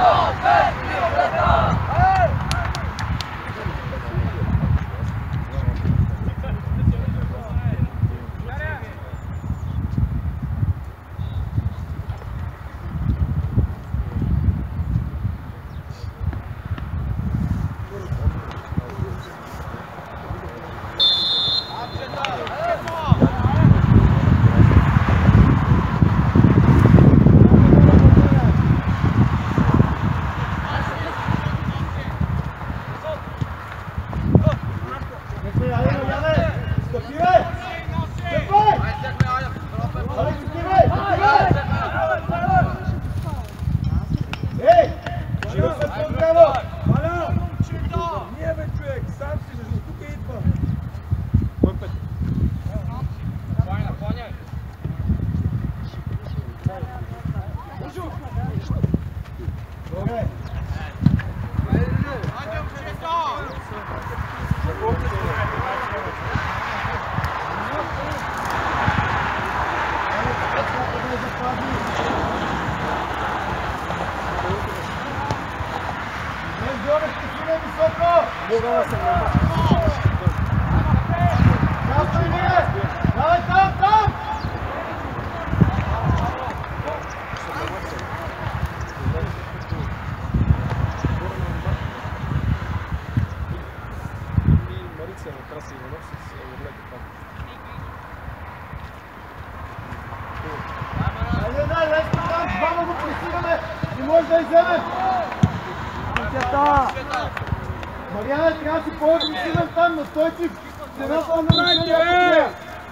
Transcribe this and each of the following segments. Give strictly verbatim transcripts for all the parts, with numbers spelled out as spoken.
Мариана, трябва да си по-агресивен там, настойчив. Сега това не може да е.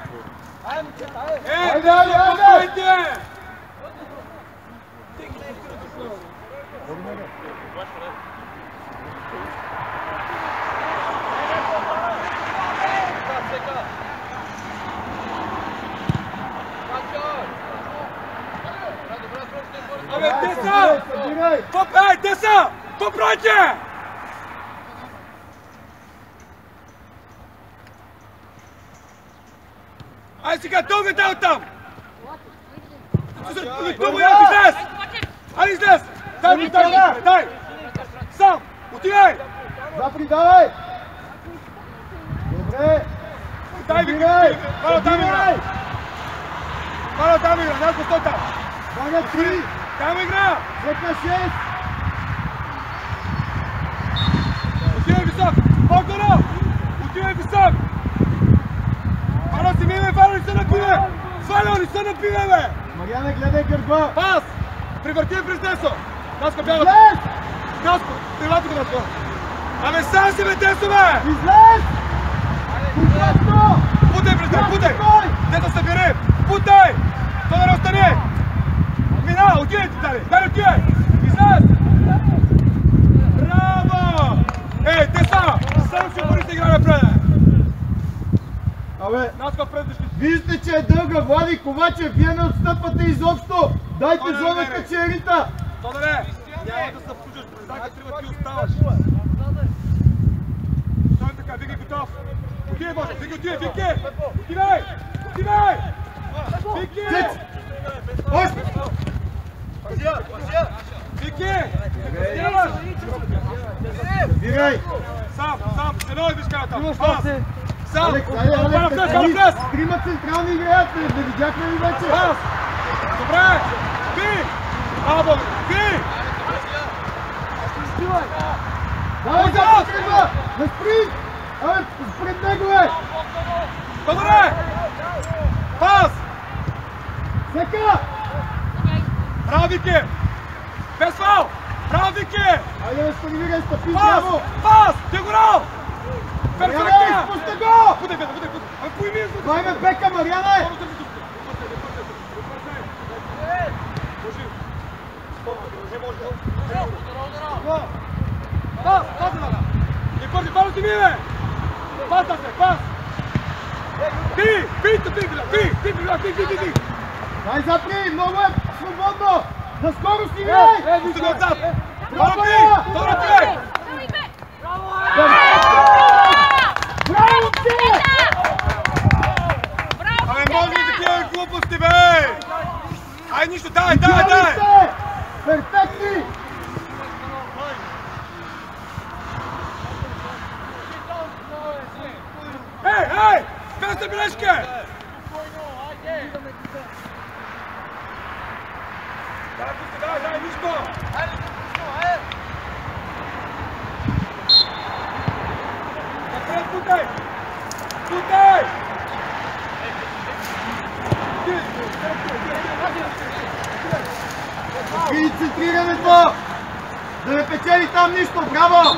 Айде, айде, айде! Абе, Теса! Попрай, Теса! Попрайте! Ай сега, долу дай оттам! Долу излез! Ай излез! Дай ми, дай, дай, дай! Сам! Отивай! Запри, давай! Добре! Дай ми, Пало там игра! Пало там игра, някой сто там! Ваня три! Там игра! Сека шест! Отивай висок! По-горо! Отивай висок! Пало си миме, Пало не се напиве! Пало не се напиве, бе! Мариана, гледай гърба! Пас! Привърти през Тесо! Наско бяга! Излез! Наско! Прилати го Наско! Абе сам си бе Тесо, бе! Излез! Конкретно! Путай през Тесо, путай! Дето се бери! Путай! Тодор, остани! Мина, отивай ти, Дали! Дали, отивай! Излез! Браво! Ей, Теса! Сам си обори се игра напред! Абе, Наско пред дъжки! вижте, че е дълга, Влади Ковачев, вие не отстъпвате изобщо! Дайте Тодор, зоната, не, не. че е Рита! Тодоре! Няма да се включаш, признака трябва ти оставаш! Стой така, Вики готов! Отивай, Боже! Вики, отивай, Вики! Отивай! Отивай! Вики! Още! Вики! Снимаш! Бирай! Сам, сам, се нови вишка там! Имаш Пас! се! Сам! Алекс, айде, Пара Алекс, прес, пара прес! трима централни играят, не видяхме ли вече? Пас! Добре! Би! Браво! Би! Давай, запри тръгва! Не спри! Абе, пред него е! Добре! Пас! Сека! Браво, Вики! Без фал! Браво, Вики! Айде, бе, спанивирай, стъпи Пас! здраво! Пас! Дегорал! Мариана, Перфектния! изпусти го! Будай, бе, будай, будай! Абе, поеми е! Това име бека, Мариана е! Пас! Пас, Дага! Не бързи, пало ти ми, бе! Пас, да се, пас! Ти! Би, ти, ти, би! Ти, ти, ти, ти, ти! Дай запри, много е свободно! Наскоро си играй! Е, вижте го отзад! Браво, Браво ти! Добре ти! Браво ти! Абе, може ли такива глупости, бе? Ай, нищо, дай, дай, дай! Перфектни! грешка! Дай, дай, нищо! Напред, путай! Путай! И центрирането! Да не печели там нищо, браво!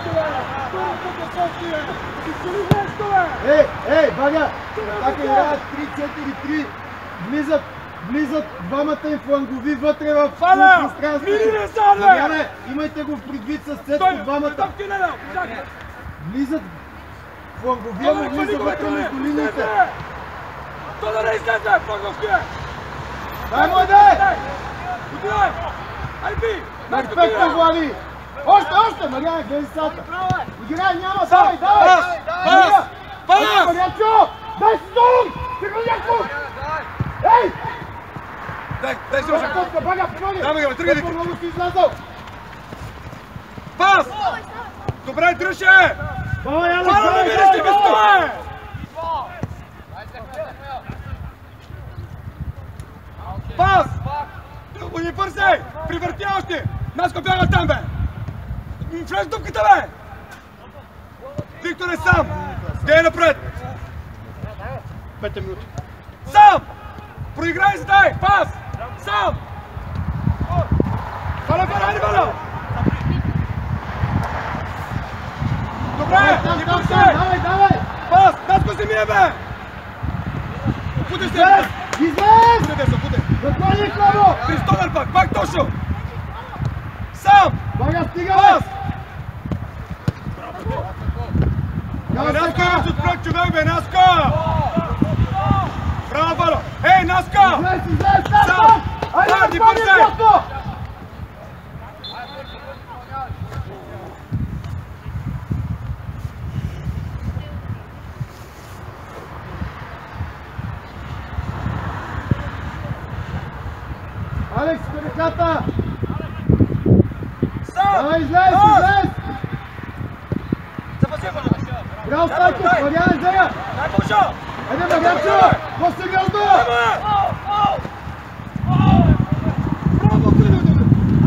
Ей, ей, Бага! Така играят три четири три, влизат, влизат двамата им флангови вътре в пространството. Марияне, имайте го в предвид с Цецко двамата. Влизат, фланговия му влиза вътре между линиите. То да не излезе, фланговия! Дай му еде! Отивай! Айби! Перфектно, Влади! Още, още! Марияне, гледай сата! Играй, няма! Давай, давай! Пас! Пас! Марячо! Дай си долу! Сигурняко! Ей! Дай, дай си още! Бага, помоги! Даме го, тръгай! Много си излязъл! Пас! Добре, дръже! Давай, Алекс! Пара да видиш ти без това! Пас! Не бързай! Привърти още! Наско бяга там, бе! Влез дупката, бе! Виктор е сам! Де е напред! Пете минути. Сам! Проиграй се, дай! Пас! Сам! Фаля, фаля, хайде, фаля! Добре! Не бързай! Давай, давай! Пас! Наско се мие, бе! Путай се! Излез! Излез! Путай се, путай! Заклани, Клаво! Кристобър пак! Пак точно! Сам! Бага, стига, Пас! бе! Наско е вече отпред човек, бе! Наско! Браво, Вало! Ей, Наско! Излез, излез! Там, Сам! там! Айде, Сам, не Клави, бързай! просто! Алекс, переката! Сам! Давай, излез, излез! Браво, Стайков! Марияне, зега! Дай пължа! Айде, Марячо! После гълдо! Браво, Кирил!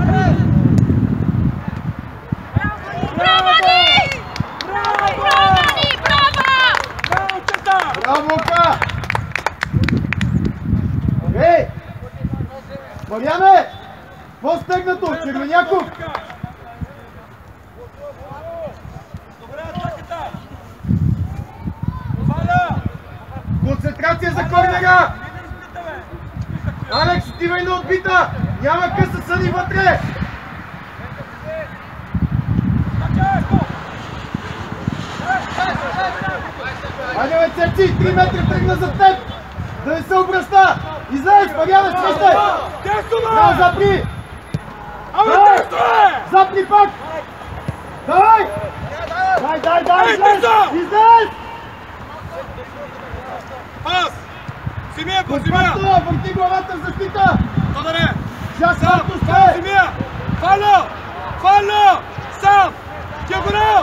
Браво, Ани! Браво, Ани! Браво! Браво, чета! Браво, Лука! Ей! Марияне! По-стегнато! Червеняков! Добре, атаката! Валя! Концентрация за корнера! Алекс, отивай на отбита! Няма къса, съди вътре! Айде, бе, Цеци! Три метра тръгна за теб! Да не се обръща! Излез, Марияне, свищай! Тесто, бе! Браво, запри! Абе, Давай! тесто, бе! Запри пак! Давай! Дай, дай, дай! Ей, Излез! Тесто! Излез! Пас! Симия, по Симия! Пасто, върти главата в защита! То да не! Сейчас Сам! както Сам, сте! Симия! Фало! Фало! Сам! Диагонал!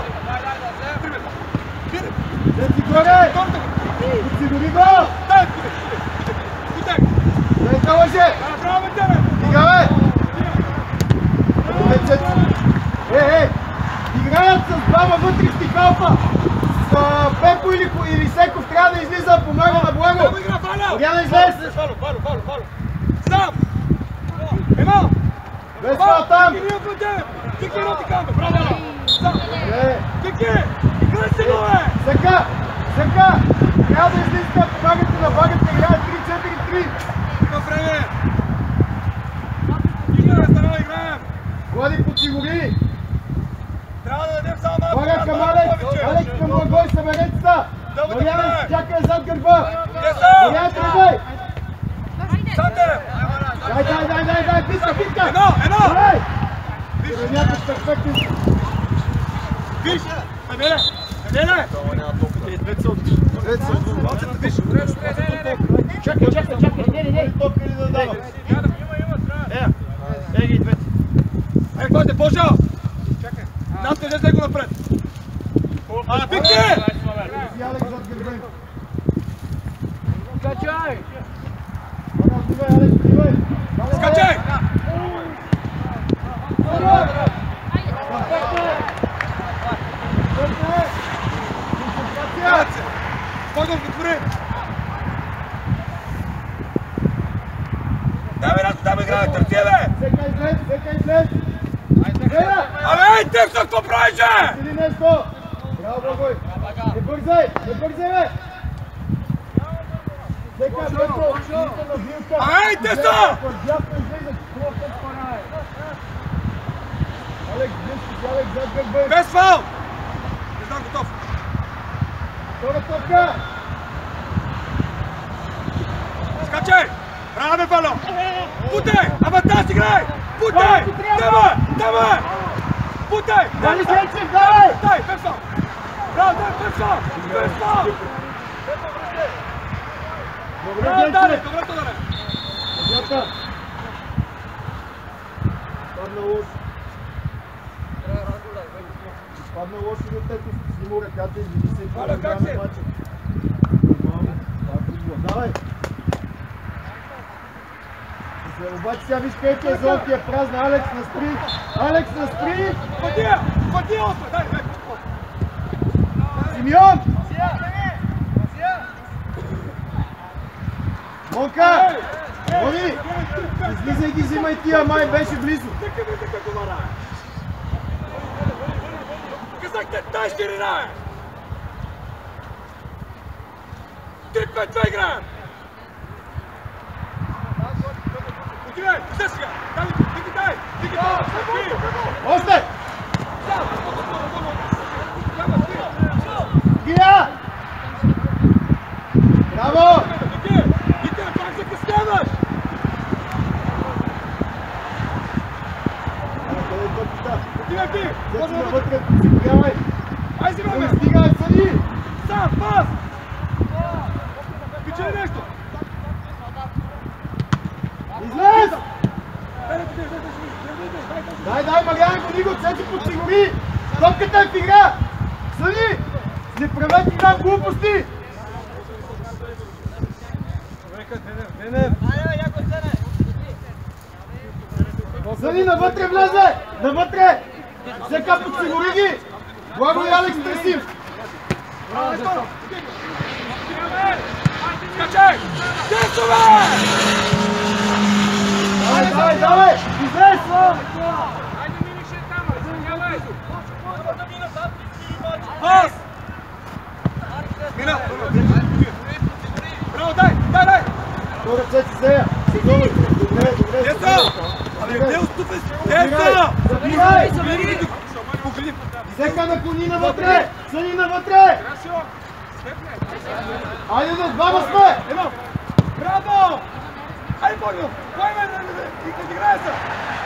Цеци горе! Подсигури го! Дай, путай! Путай! Дай да лъже! Браво, бе, тебе! Стига, бе! Е, Цеци! Е, е! Играят с двама вътрешни халфа! С Пепо или, или Секов трябва да излиза, помага на Благо! Браво, игра, Фало! Марияне, излез! Фало, Фало, Фало, Фало! Сам! Ема! Без това там! Кики, ние от тебе! Кики, роти камбе! Браво! Сам! Е, Кики! Играй се, бе! Сека! Сека! Трябва да излизате, помагате на Багата, играят три четири три! Има време! Играем, стана, играем! Влади, подсигури! Трябва да дадем само малко! Бага към Алекс! Алекс към Благой, съберете се! Марияне, чакай зад гърба! Марияне, тръгвай! Сандер! Дай, дай, дай, дай, дай, битка, битка! Едно, едно! Дай! Червеняков перфектен! Виж! Еделе! Еделе! Чакай, чакай, чакай, не, не, не! Топка ли да дава? Е, е ги двете. Е, който е по-жал? Чакай. Нас не дете го напред. А, пикни! Си Алекс зад гърба! Скачай! Спокойно, отвори! Давай, Радко, там играят, търти, бе! Сека излез, сека излез! Абе, ей, Тексо, какво правиш, бе? Сили нещо! Браво, Благой! Не бързай, не бързай, бе! Сека, Петро, идите на вилка! Абе, ей, Тексо! Дясно излизат, това път пара е! Алекс, близко, Алекс, зад гърб бъй! Без фаул! Не знам, готов! Втора топка! Скачай! Браво, бе, балон! Путай! Авантаж играй! Путай! Давай! Давай! Путай! Дали Сенчев, давай! Путай! Без фаул! Браво, да, без фаул! Без фаул! Браво, Даре! Добре, Тодоре! Дята! Падна лош. Падна лош и детето, снима ръката и види се. Валя, как си? Давай! Обаче сега виж където е зон, ти е празна. Алекс, наспри! Алекс, наспри! Хватия! Хватия, Осма! Дай, дай! Симеон! Монка! Мони! Излизай ги, взимай тия, май беше близо. Така бе, така комара! Казахте, дай ширина, бе! три пет два играем! Отивай, взе сега! Дай, Вики, дай! Вики, дай! Още! Гия! Браво! Вики, Вики, как се късняваш? Отивай ти! Дето навътре, си приявай! Ай, си бе! Стигай, съди! Сам, пас! Пичай нещо! Излез! Дай, дай, Мариан, гони го, Цеци подсигури! Топката е в игра! Съди! Не правете там глупости! Съди, навътре влезе! Навътре! Сега подсигури ги! Благо и Алекс търсим! Скачай! Десо, бе! Давай, давай, давай! Излез! Пас! Мина! Браво, дай! Дай, дай! Втора Цеци Зея! Добре, добре, добре! Десо! Абе, не отступай! Десо! Забирай! Погледни! Сека наклони навътре! Съди навътре! Айде да, двама сме! Едно! Браво! Ай, Богдан! Кой ме да играе се?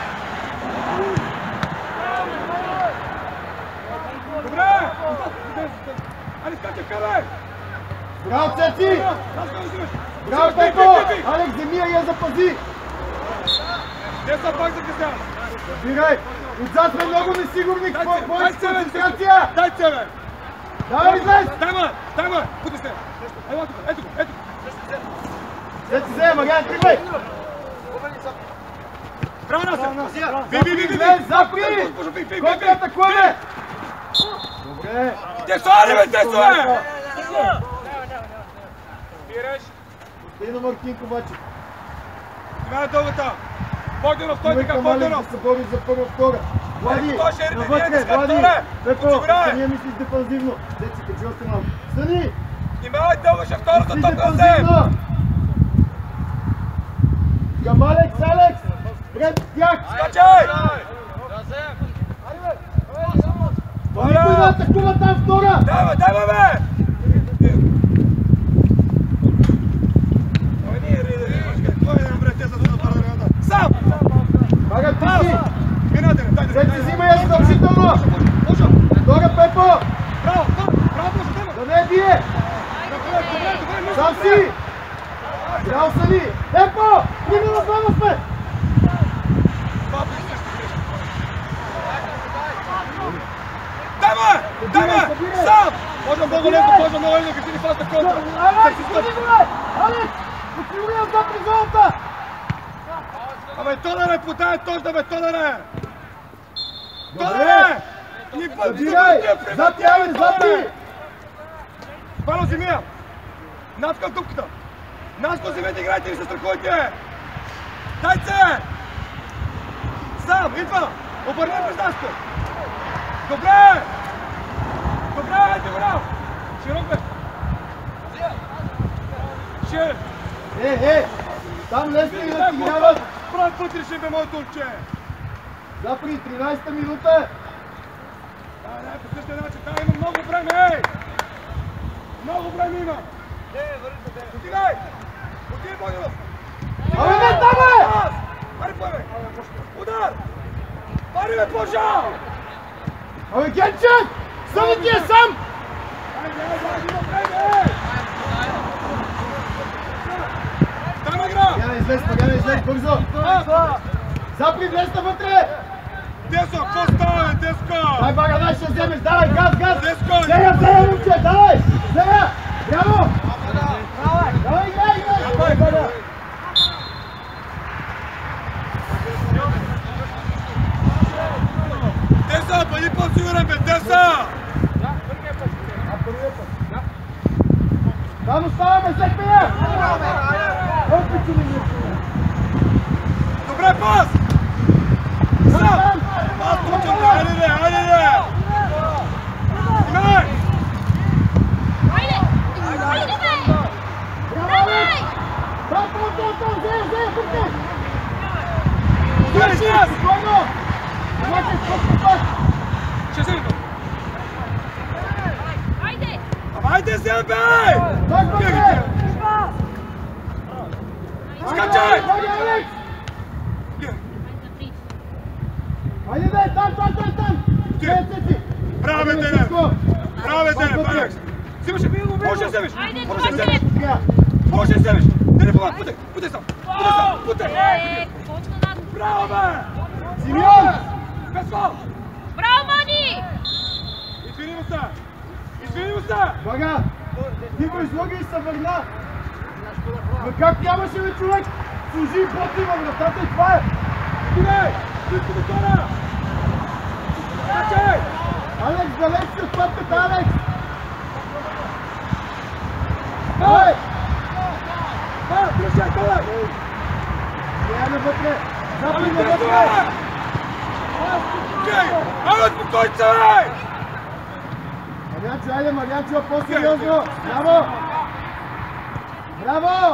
Добре! Али, скачай, карай! Браво, Цеци! Браво, Пепо! Алекс, вземи я запази! Деса пак закъснява! Забирай! Отзад сме много несигурни! Какво е концентрация? Дай се, бе! Давай, излез! Дай ме! Дай ме! Пути се! Ето го, ето го, ето го! Цеци Зея, Мариан, тръгвай! Браво, Насе! Би, би, би, би! Излез, запри! Кой те атакуваме? Добре! Десо, али, бе, Десо, бе! Пиреш! Стей на Мартинко, обаче. Това е дългата! Богданов, той така, Към Алекс Богданов! да се бори за първа, втора. Влади, Той ще е навътре, реден, Влади! втора. Пепо, Осигурявай. ние мислиш дефанзивно. Цеци, качи още малко. Стани! Внимавай, дългаше втората Мислиш топка взе! дефанзивно! Към Алекс, Алекс! Пред тях! Скачай! Никой да атакува там втора! Дай, бе, дай, бе, бе! Ой, ние риде, кой е добре, те са да напара рада? Сам! Бага, ти си! Минате, дай, дай, дай! Цеци, взима я задължително! Може! Втора, Пепо! Браво, браво, може, дай, Да не бие! добре, добре, добре, Сам си! Браво, Сани! Пепо! Прима на двама сме! Дай, бе! Дай, бе! Сам! Може много лесно, може много лесно, като ни фаста контра! Алекс, ходи го, бе! Алекс! Подсигури я отзад при зоната! Абе, Тодоре, потая точно, бе, Тодоре! Добре! Тодоре! Ни път, Забирай! Зад тя, зад ти! Пано си мия! Наско в дупката! Наско си мия, играйте, не се страхуйте! Дайте! Сам, идва! Обърни през Наско! Добре! Добре, айде го! Широк бе! Шир! Е, е! Там лесно и да ти гават! Прав път реши бе, моето момче! Запри, тринайсета минута! Да, да, по същия начин, да, има много време, ей! Много време има! Отивай! Отивай, Богданов! Абе, не там бе! Пари, бе! Удар! Пари, бе, пожал! Абе, Генчев! Съди ти е сам! Айде, айде, айде, има време, ей! Там игра! Пагяна, излез, Пагяна, излез, бързо! Запри, влезте вътре! Деско, какво става, бе, Деско? Дай, бага, дай, ще вземеш, давай, газ, газ! Деско! Сега, сега, момче, давай! Сега! Браво! Давай, играй, играй! Давай, бага! Деса, бъди по-сигурен, бе, Деса! Там оставаме, всеки я! Опити ли ми? Добре, пас! Сам! Пас, точно, хайде, де, хайде, де! Имай! Хайде! Хайде, бе! Давай! Там, там, там, там, взея, взея, тук! Стои, стои! Спокойно! Имате сколько път! Ще се видно! Хайде! Давайте се, бе! Так, бе! Скачай! Хайде, Алекс! Хайде, бе, там, там, там, там! Взея си! Браво, бе, Денев! Браво, бе, Денев, Алекс! Взимаш, може да вземеш! Хайде, Може да това вземеш! се! Може да вземеш! Денев, помага, путай! Путай сам! Путай сам! Путай! Е, почна над... Браво, бе! Симеон! Без фал! Браво, Мани! Извини му се! Извини му се! Бага! Ти го излоги и се върна! Но как нямаше ли човек? Служи боти във вратата и това е! Стигай! Близко до кора! Скачай! Алекс, далеч си от пътката, Алекс! Давай! А, прощай, давай! Сега навътре! Запри Ами, навътре! бе! Окей! Ама, спокойно се, бе! Марянчо, айде, Марянчо, по-сериозно! Браво! Браво!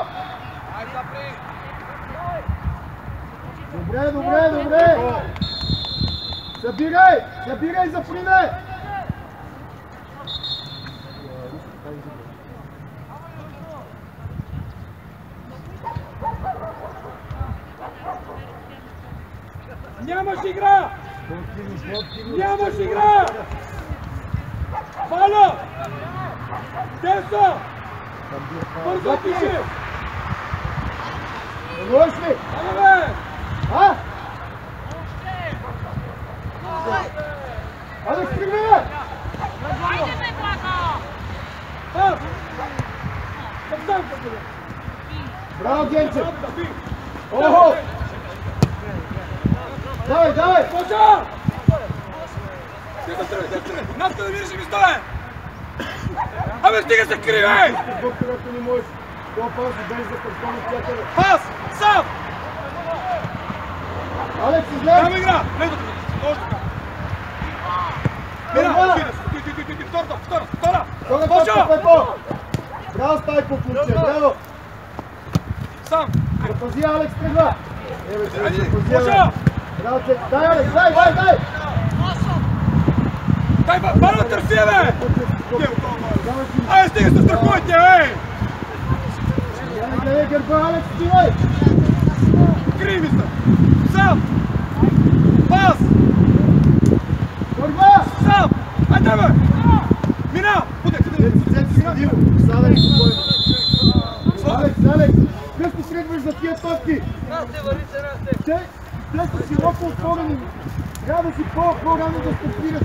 Добре, добре, добре! Събирай! Събирай, заприне! Нямаш игра! Нямаш игра! Валя! Десо! Бързо пиши! Не можеш ли? Ама, бе! А? Алекс, тръгни, бе! Хайде, бе, Благо! Пас! Към сам, като бе! Браво, Генчев! Да, би! Охо! Давай, давай! Поча! Те да тръгне, те тръгне! Наска да видиш и ми стане! Абе, стига се кривей! Бог, когато не можеш. Това пас дай за предпълно приятели. Пас! Сам! Алекс, излез! Там игра! Не да тръгне! Точно така! Мира! Мира! Отиде се! Ти, ти, ти, ти, ти! Втората! Втора! Втора! Втора Поча! точка, Пепо! Браво, Стайко, момче, браво! Сам! Запази, Алекс, тръгва! Ебе, че, Айде, запази, Поча! Алекс! Браво, че, дай, Алекс, дай, дай, дай! Дай, бара да търси, бе! Давай си! Ай, стига се страхуйте, ей! Я не гледай гърба, Алекс, стивай! Крий ми се! Сам! Пас! Върва! Сам! Айде, бе! Мина! Путай, путай! Цеци, следи го! Садай, спокойно! Алекс, Алекс! Късно тръгваш за тия топки? Те, те са широко отворени. Трябва да си по- по-рано да стартират.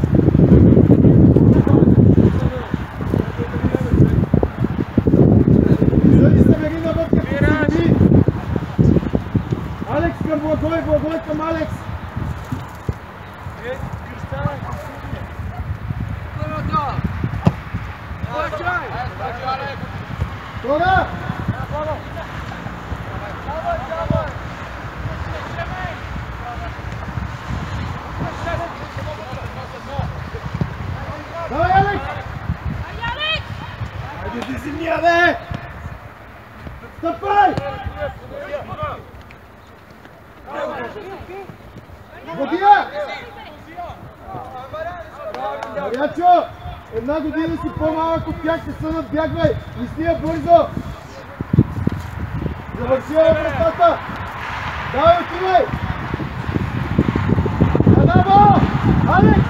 Съди се, Верина, вътре, подсъди! Алекс, към благой, благой към Алекс! Тора! Давай, Алекс! Хайде, ти земя, бе! Стъпай! Година! Марячо! Една година си по-малък от тях, се са надбягвай! Мисли я бързо! Завърши я вратата! Давай, отивай! Адамо! Алекс!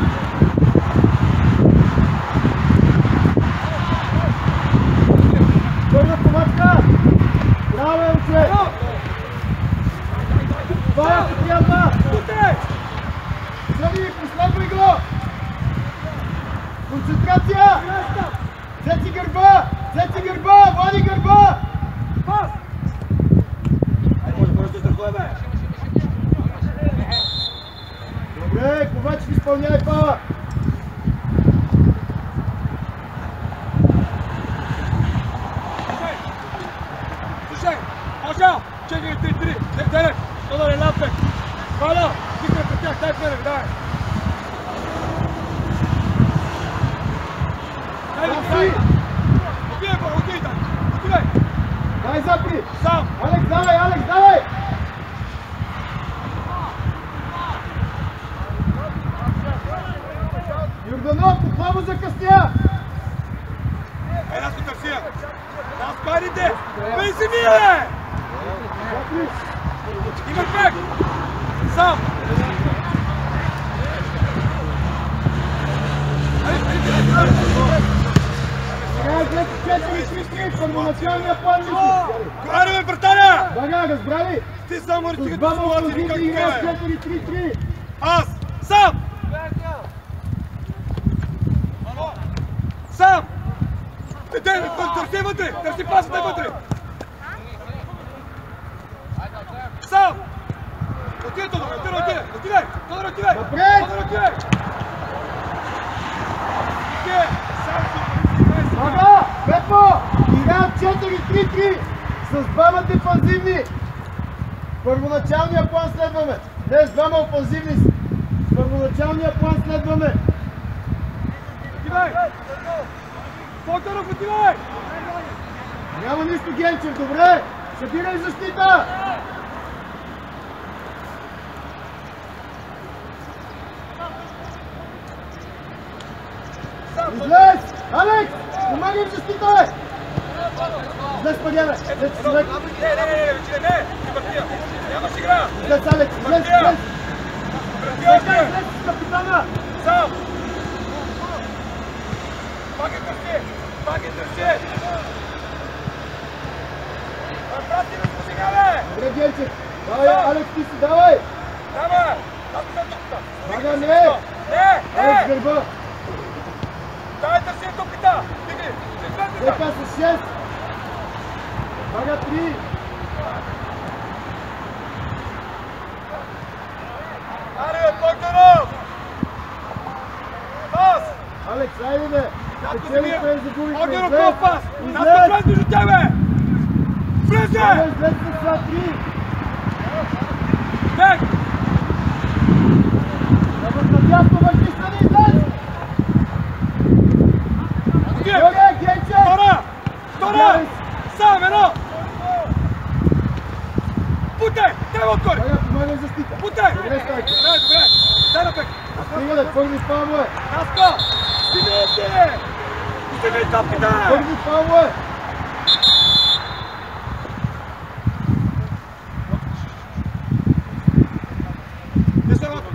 Първа помачка! Браво, момче! Това е приятна! Съди, последвай го! Концентрация! Взети гърба! Взети гърба! Влади гърба! Пас! Може, може да страхуе, бе! Добре, Ковачев изпълняй пала! Слушай! Можа! четири три три! Денев! Тодор е лапек! Хвала! Тихо пред тях! Дай вперед! Дай! Дай! Отивай, бо! Отивай там! Отивай! Дай запри! Сам! Алекс, давай! Алекс, давай! Юрданов, отново закъсня! Е, нас го търсия! Нас парите! Бей си ми, бе! Има пек! Сам! Сега е след четири три три, първоначалния план мисли! Аре, бе, братаня! Бага, разбрали? Ти само С речи като двама ситуация, опозиции как играят така е! четири три три! Аз! Сам! Сам! Те, те, търси вътре! Търси пасата вътре! Сам! Отиде, Тодор! Отиде, отиде! Отиде! Тодор, отиде! Напред! Тодор, отиде! Отиде! Сам си! Бага! Пепо! Играят четири три три! С двама дефанзивни! Първоначалния план следваме! Днес двама офанзивни! С първоначалния план следваме! Отивай! Тодоров, отивай! Няма нищо, Генчев, добре! Събирай защита! Излез! Алекс! Помагай в защита, бе! Излез, Падяне! Излез, човек! Не, не, не, не, не, не, партия! Нямаш игра! Излез, Алекс! Излез, излез! Излез, излез с капитана! Сам! Пак е търси! Пак е търси! Прати ме с сега, бе! Добре, Генчев! Давай, Алекс, ти си, давай! Дава! Аз съм тук! Бага, не! Не! Алекс, Не! гърба! Давай търси топката! Диги! Дека с шест! Бага, три! Аре, Тодоров! Пас! Алекс, айде, бе! Печели пе, загубихме! Огнеров, Излез! кой пас! Нас Излез! влез между тебе! Влезе! Излез, излез с това, три! Бек! Надясно върши, стани, излез! Добре, Генчев! Втора! Втора! Сам, едно! Путай! Дай му отгоре! Бага, помагай защита! Путай! Добре, стойка! Добре, добре! Дай на бек! Стига да, първи фаул е! Наско! Стигайте! Стигай топката! Първи фаул е! Не се рот!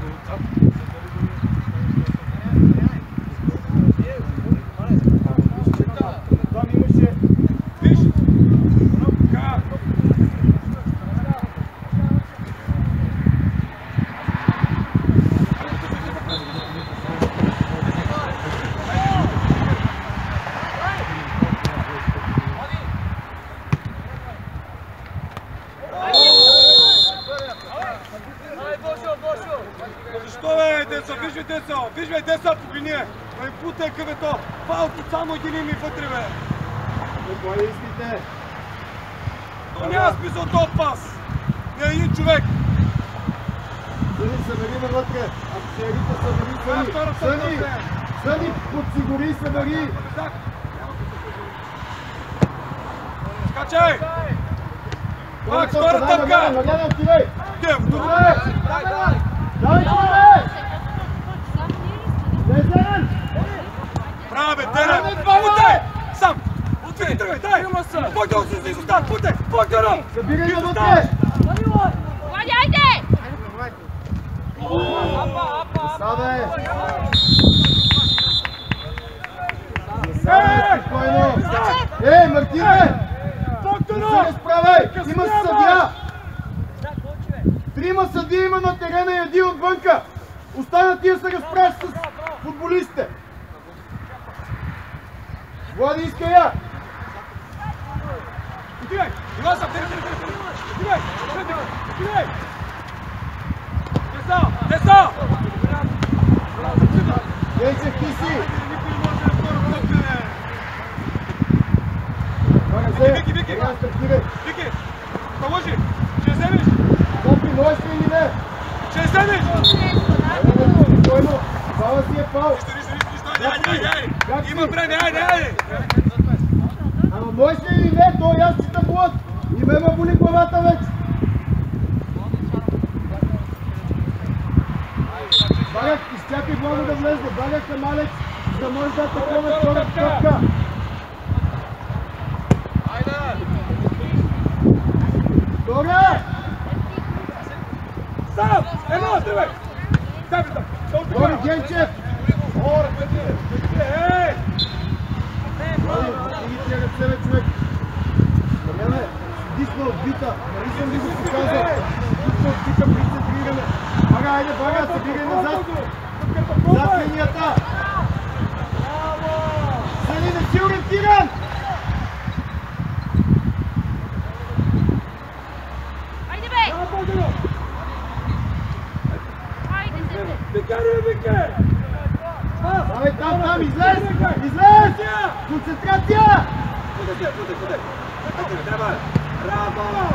Там имаше... Виж! Как? Десо, виж бе, Десо, погледни! Ай, путай къв е то! Фаут от само един ми вътре, бе! Какво искате? То няма смисъл този пас! Не един човек! Съни, събери навътре! Ако се явите, събери Съни! Съни! Съни, подсигури, събери! Скачай! Пак, втора тъпка! Мариана, отивай! Дев, добре! Давай, човек! Дезен! Браво, бе, Денен! Путай! Сам! Отвери, тръгвай, дай! Пойте да се изостат, путай! Пойте да! Събирай навътре! Влади, айде! Сабе! Сабе, спокойно! Ей, Мартине! Не се разправяй! Има съдия! Трима съдии има на терена и един отвънка! Остана ти да се разправиш с футболистите! Влади, иска я! Отивай! Ива съм! Отивай! Отивай! Десо! Десо! Генчев, ти си! Вики, Вики! Вики! Положи! Ще вземеш! Топи, можеш ли или не? Ще вземеш! Спокойно! Баба си е пал! Има време, айде, айде! Ама можеш ли или не? Той аз чита блъд! И ме ме боли главата вече! Багах, изчакай Благо да влезне! Багах към Алекс, за да може да атакува втора стъпка! Добре! Сам! Едно, тръгвай! Дай ми там! Добре, Генчев! Ей! Добре, стиги тия ръце, бе, човек! Мариане, дисна отбита! Нали съм ви го показал? Дисна отбита при центриране! Бага, айде, бага, събирай назад! Зад линията! Съни, не си ориентиран! Айде, бе! Айде, Зете! Викари, вике! Давай, там, там, излез! Излез! Концентрация! Путай се, путай, путай! Трябва! Браво!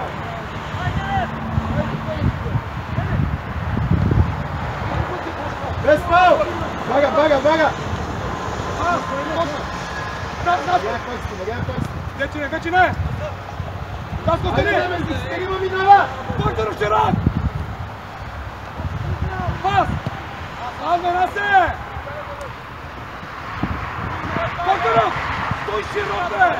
Без фал! Бага, бага, бага! Мариан Пърски, Мариан Пърски! Вече не, вече не! Таско, Айде, стени! бе, си стегима минава! Който разчерат! Пас! Славно насе! Който! Стой широк, бе!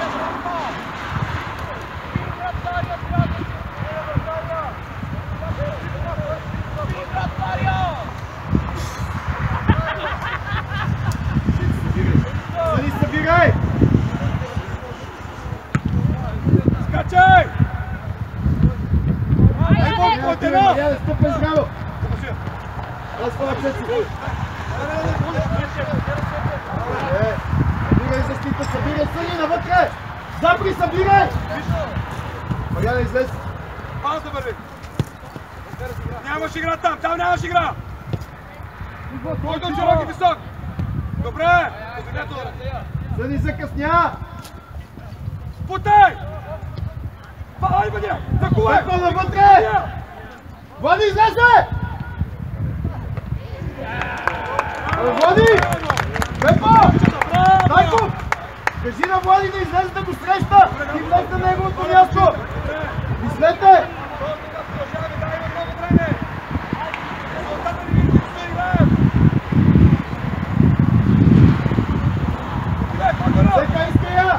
Съни, събирай! Скачай! Айде, бе! Мариан, Мариан, стъпай здраво! Аз това чеси! Е, събирай защита, събирай Съни навътре! Запри, събирай! Мариан, излез! Пас да върви! Нямаш игра там, там нямаш игра! Който широк и висок! Добре! Съни, закъсня! Путай! Ай, бъде! За кое? Пепо, навътре! Влади, излезе! Влади! Пепо! Дайко! Кажи на Влади да излезе да го среща! И влез на неговото място! Мислете! Сека, иска я!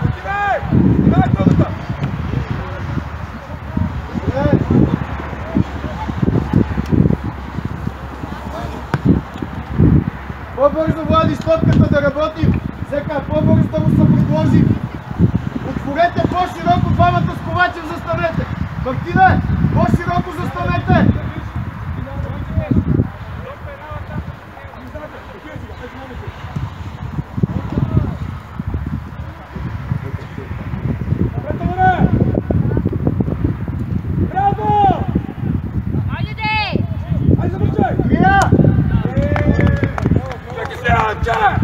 По-бързо, Влади, стопката да работим! Сека, по-бързо да му се предложим! Отворете по-широко, двамата с Ковачев застанете! Мартине, по-широко застанете! Айде, де! Айде, завършай! Крия! Скачай!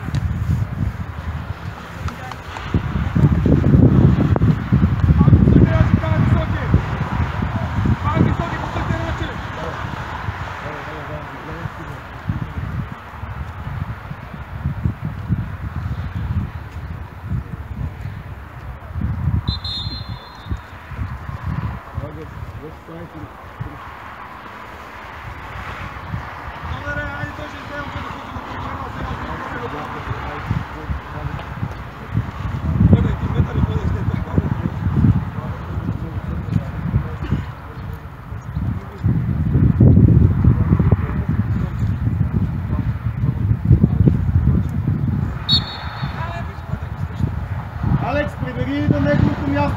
Алекс, прибери на неговото място.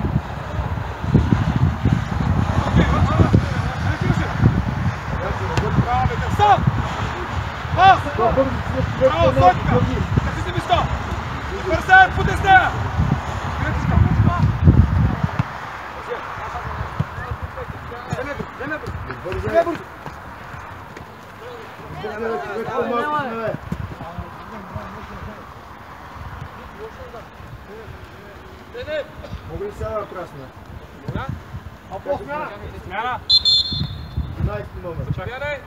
Стоп! Пас! Бързо, Браво, Сотка! Кажи си место! Бързай, потесня! Мога ли сега да красна? Смяна! Смяна! единайсети номер. Чакай!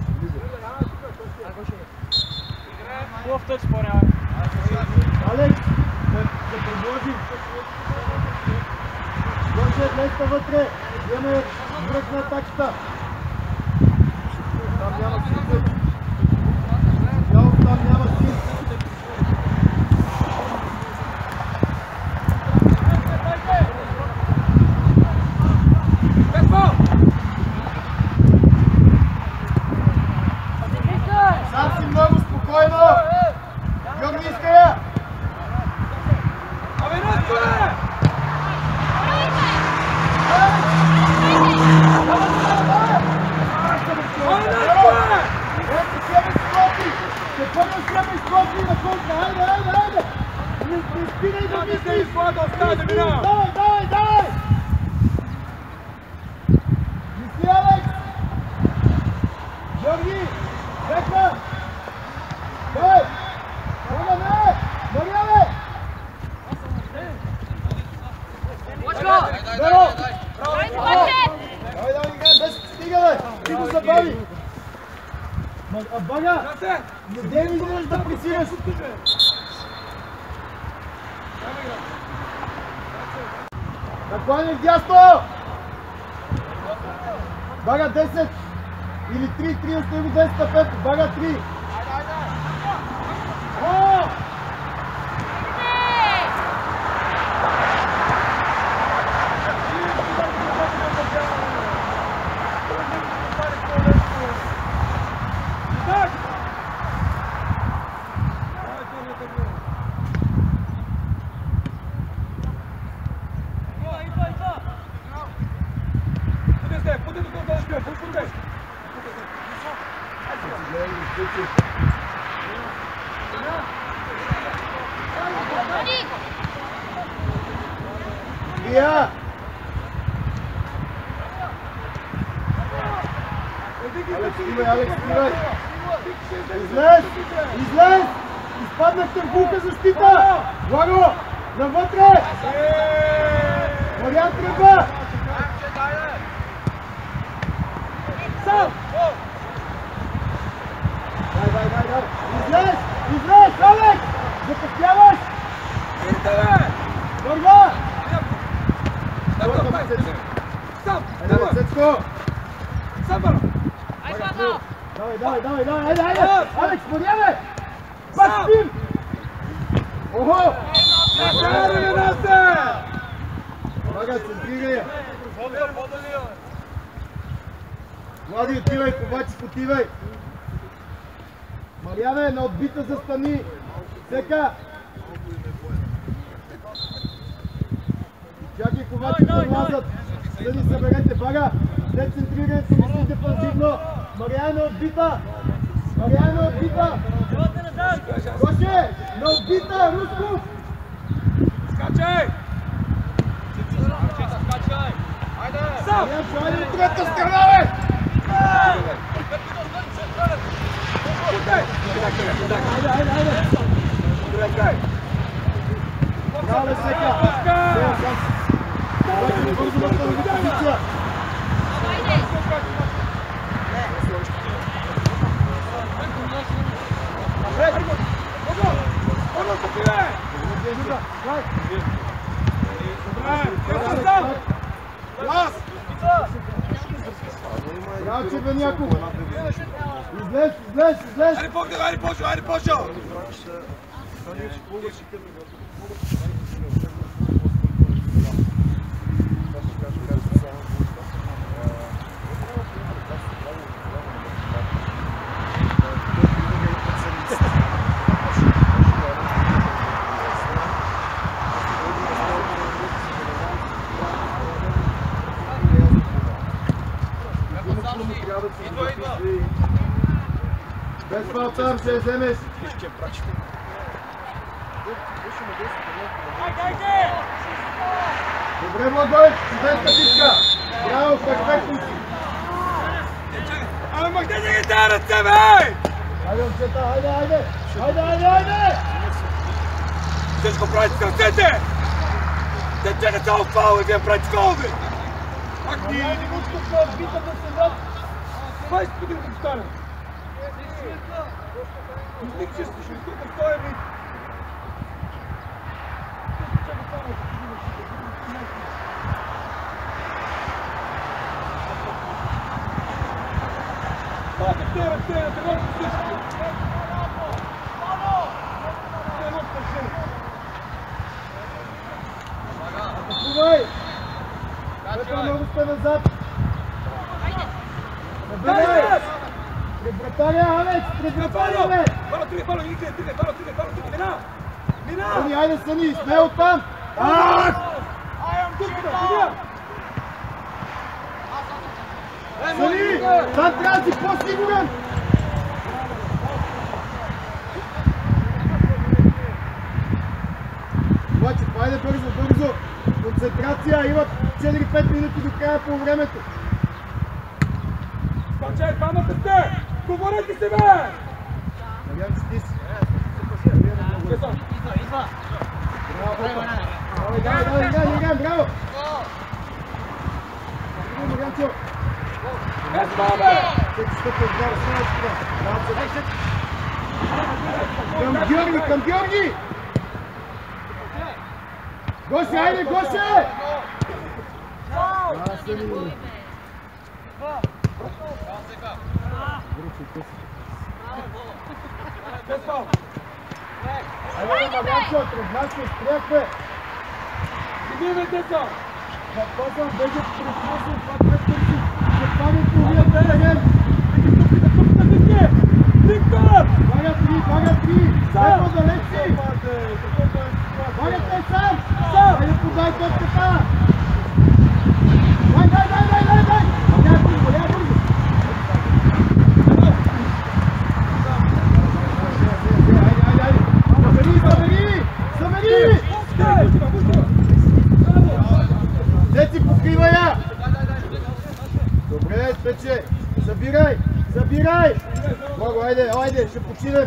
Хубав тъч, по-реално. Алекс, да, да предложим. Бърже, днеска вътре. Имаме връх на атаката. Там няма син. Цяло там няма син. Сам си много спокойно. Георги, иска я. Абе, Наско, бе! Ето, сега изплати! Ще първо сега изплати на конта! Айде, айде, айде! Не, не спирай да Ами се мислиш! изплата, остава да минава! Давай, давай, давай! Мисли, Алекс! Георги! Бека! Давай! Давай, не! Мария, Бело! Айде, Баче! Давай, давай, играем, без стига, бе! Ти го забави! А Бага, не дей ми изглеждаш да пресираш! Накланяй вдясно! Бага десет! Или три, три, остави десет на пет! Бага три! О! Я! Алекс, стивай, Алекс, стивай! Излез! Излез! Изпаднахте в гулка защита! Благо! Навътре! Вариант тръгва! Сам! Дай, дай, дай, дай! Излез! Излез! Алекс! Запъстяваш! Върва! Сам! Айде, Цецко! Сам, бара! Айде, Злато! Давай, давай, давай, давай, айде, айде! Алекс, подявай! Пак спим! Охо! Чакай, Насе! Мага, центрирай я! Влади, отивай, Ковачев, отивай! Марияне, на отбита застани! Сека! Чакай, Ковачев, да влазат! Да ни съберете, Бага! Децентрирайте, мислите пазивно! Марияне, на отбита! Марияне, на отбита! Гоше! На отбита! Русков! Скачай! Сам! Айде, от трета страна, бе! Путай! Хайде, хайде, хайде! Добре, край! Браво, Сека! Сея шанс! Обаче бързо да бъде позиция! Браво, Червеняков! Излез, излез, излез! Хайде Бог, хайде Божо, хайде Божо! Без фалтар ще вземеш. Добре, Благой, чудесна битка. Браво, перфектно си. Абе, махнете ги тази ръце, бе! Хайде, момчета, хайде, хайде! Хайде, хайде, хайде! Всичко правите с ръцете! Те чекат само фаул и вие правите фаулове! Ах, ние не го Тук бита да се дадат. двайсет години да повтарям! Мислих, че ще ще тук стоя ми! Това те те ръце, не трябва да всички! Едно стържение! Атакувай! Петър, много сте назад! Набирай! При вратаря, Алец! При вратаря, бе! Бало, тръгай, Бало, не тръгай, тръгай, Бало, тръгай, Бало, тръгай, мина! Мина! Съни, айде, Съни, смело там! Ах! Съни, там трябва да си по-сигурен! Обаче, хайде бързо, бързо! Концентрация, имат четири-пет минути до края по времето. Бачай, двамата сте! Говорете се, бе! Надявам, че ти си. Браво, давай, давай, давай, давай, давай, браво! Браво, Ганчо! Без бабе! Всеки стъпва в браво, снимай тук. Браво, се. Към Георги, към Георги! Гоше, айде, Гоше! А, Съни! Без фаул! Айде, Ганчо, тръгнахме, спряхме! Идиме, деца! Въпросът беше прекъсен, това търси. Ще падне половината терен. Виктор! Ваня три, Ваня три! Сам! Далеч си! Ваня те сам! Сам! Айде подай топката! Дай, дай, дай, дай, дай, дай! Ваня три, Ваня бързо! Айде, айде, айде! Забери, забери! Забери! Деци, покрива я! Добре, Пече! Забирай! Забирай! Много, айде, айде, ще починем!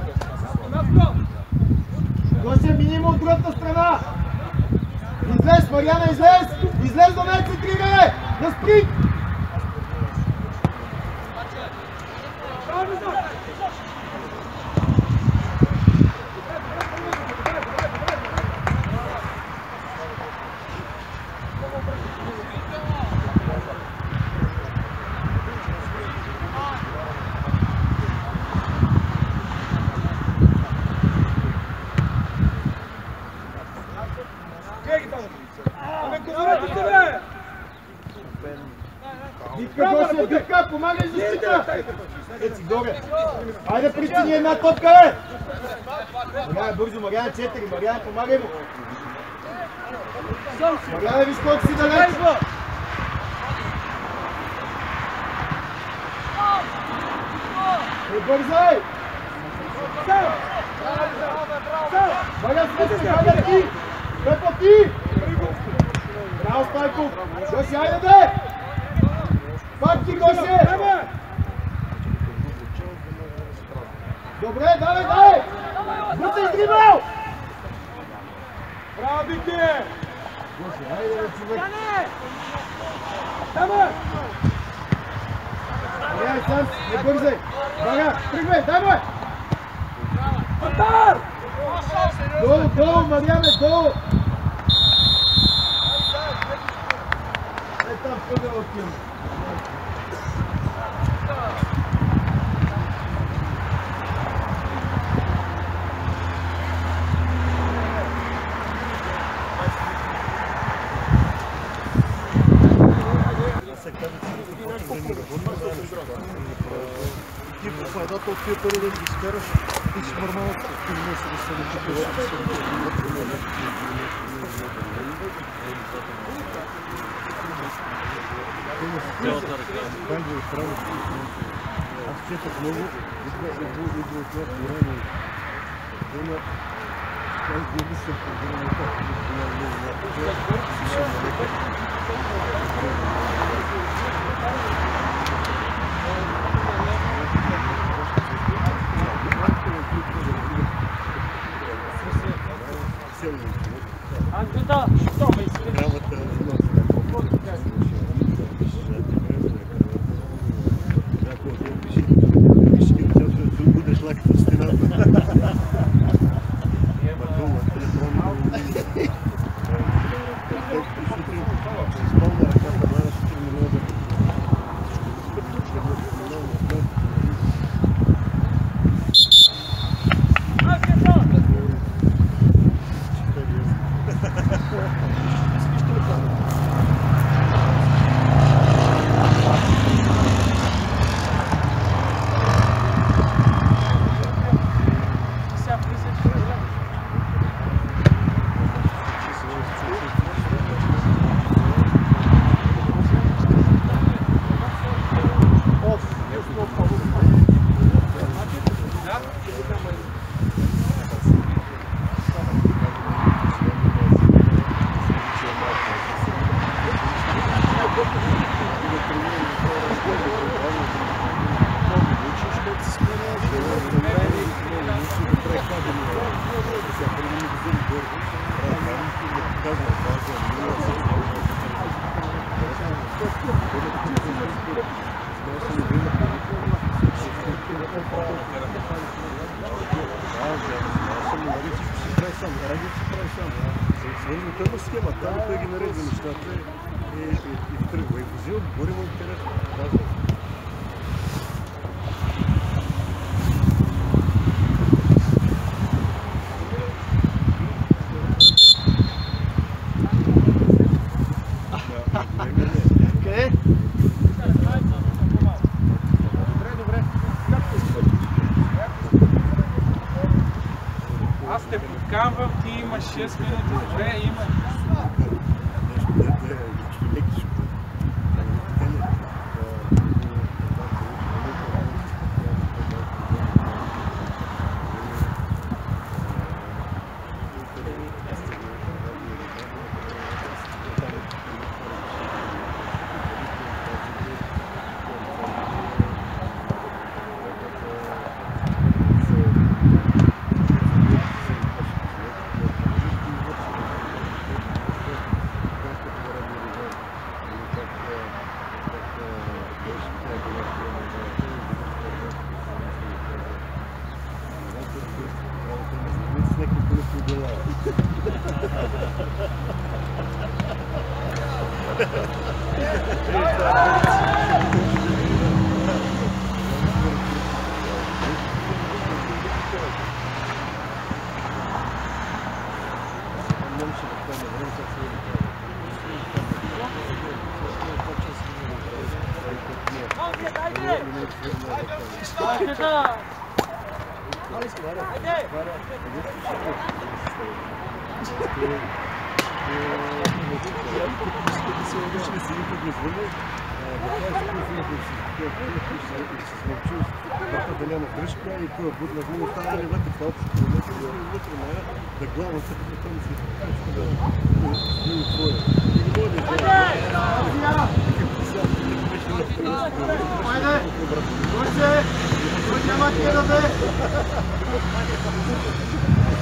Гоше, минимо от другата страна! Излез, Мариана, излез! Излез до мен, центрирай! На спринт! Битка, Гоше, битка, помагай защита! Ето си горе! Айде притини една топка, бе! Мариана, бързо, Мариана, четири, Мариана, помагай му! Мариана, виж колко си далеч! Е, бързай! Мариана, сместе, Мариана, ти! Пепа, ти! Браво, Стайков! Гоше, айде, бе! Пак ти, Гоше! Добре, давай, давай! дрибъл! Браво, Вики! Хайде, бе, човек! Давай! Ай, сам, не бързай! Бага, тръгвай, давай! Патар! Долу, долу, Мариаме, долу! Е, там пъгъл отивам. Ти попадат от тия пари да ги скараш и си нормално ти не си да се лечи. Аз четах много, идва от това време. Има аз гледа се програма Анкета, що ме иска? шест минути, добре, има.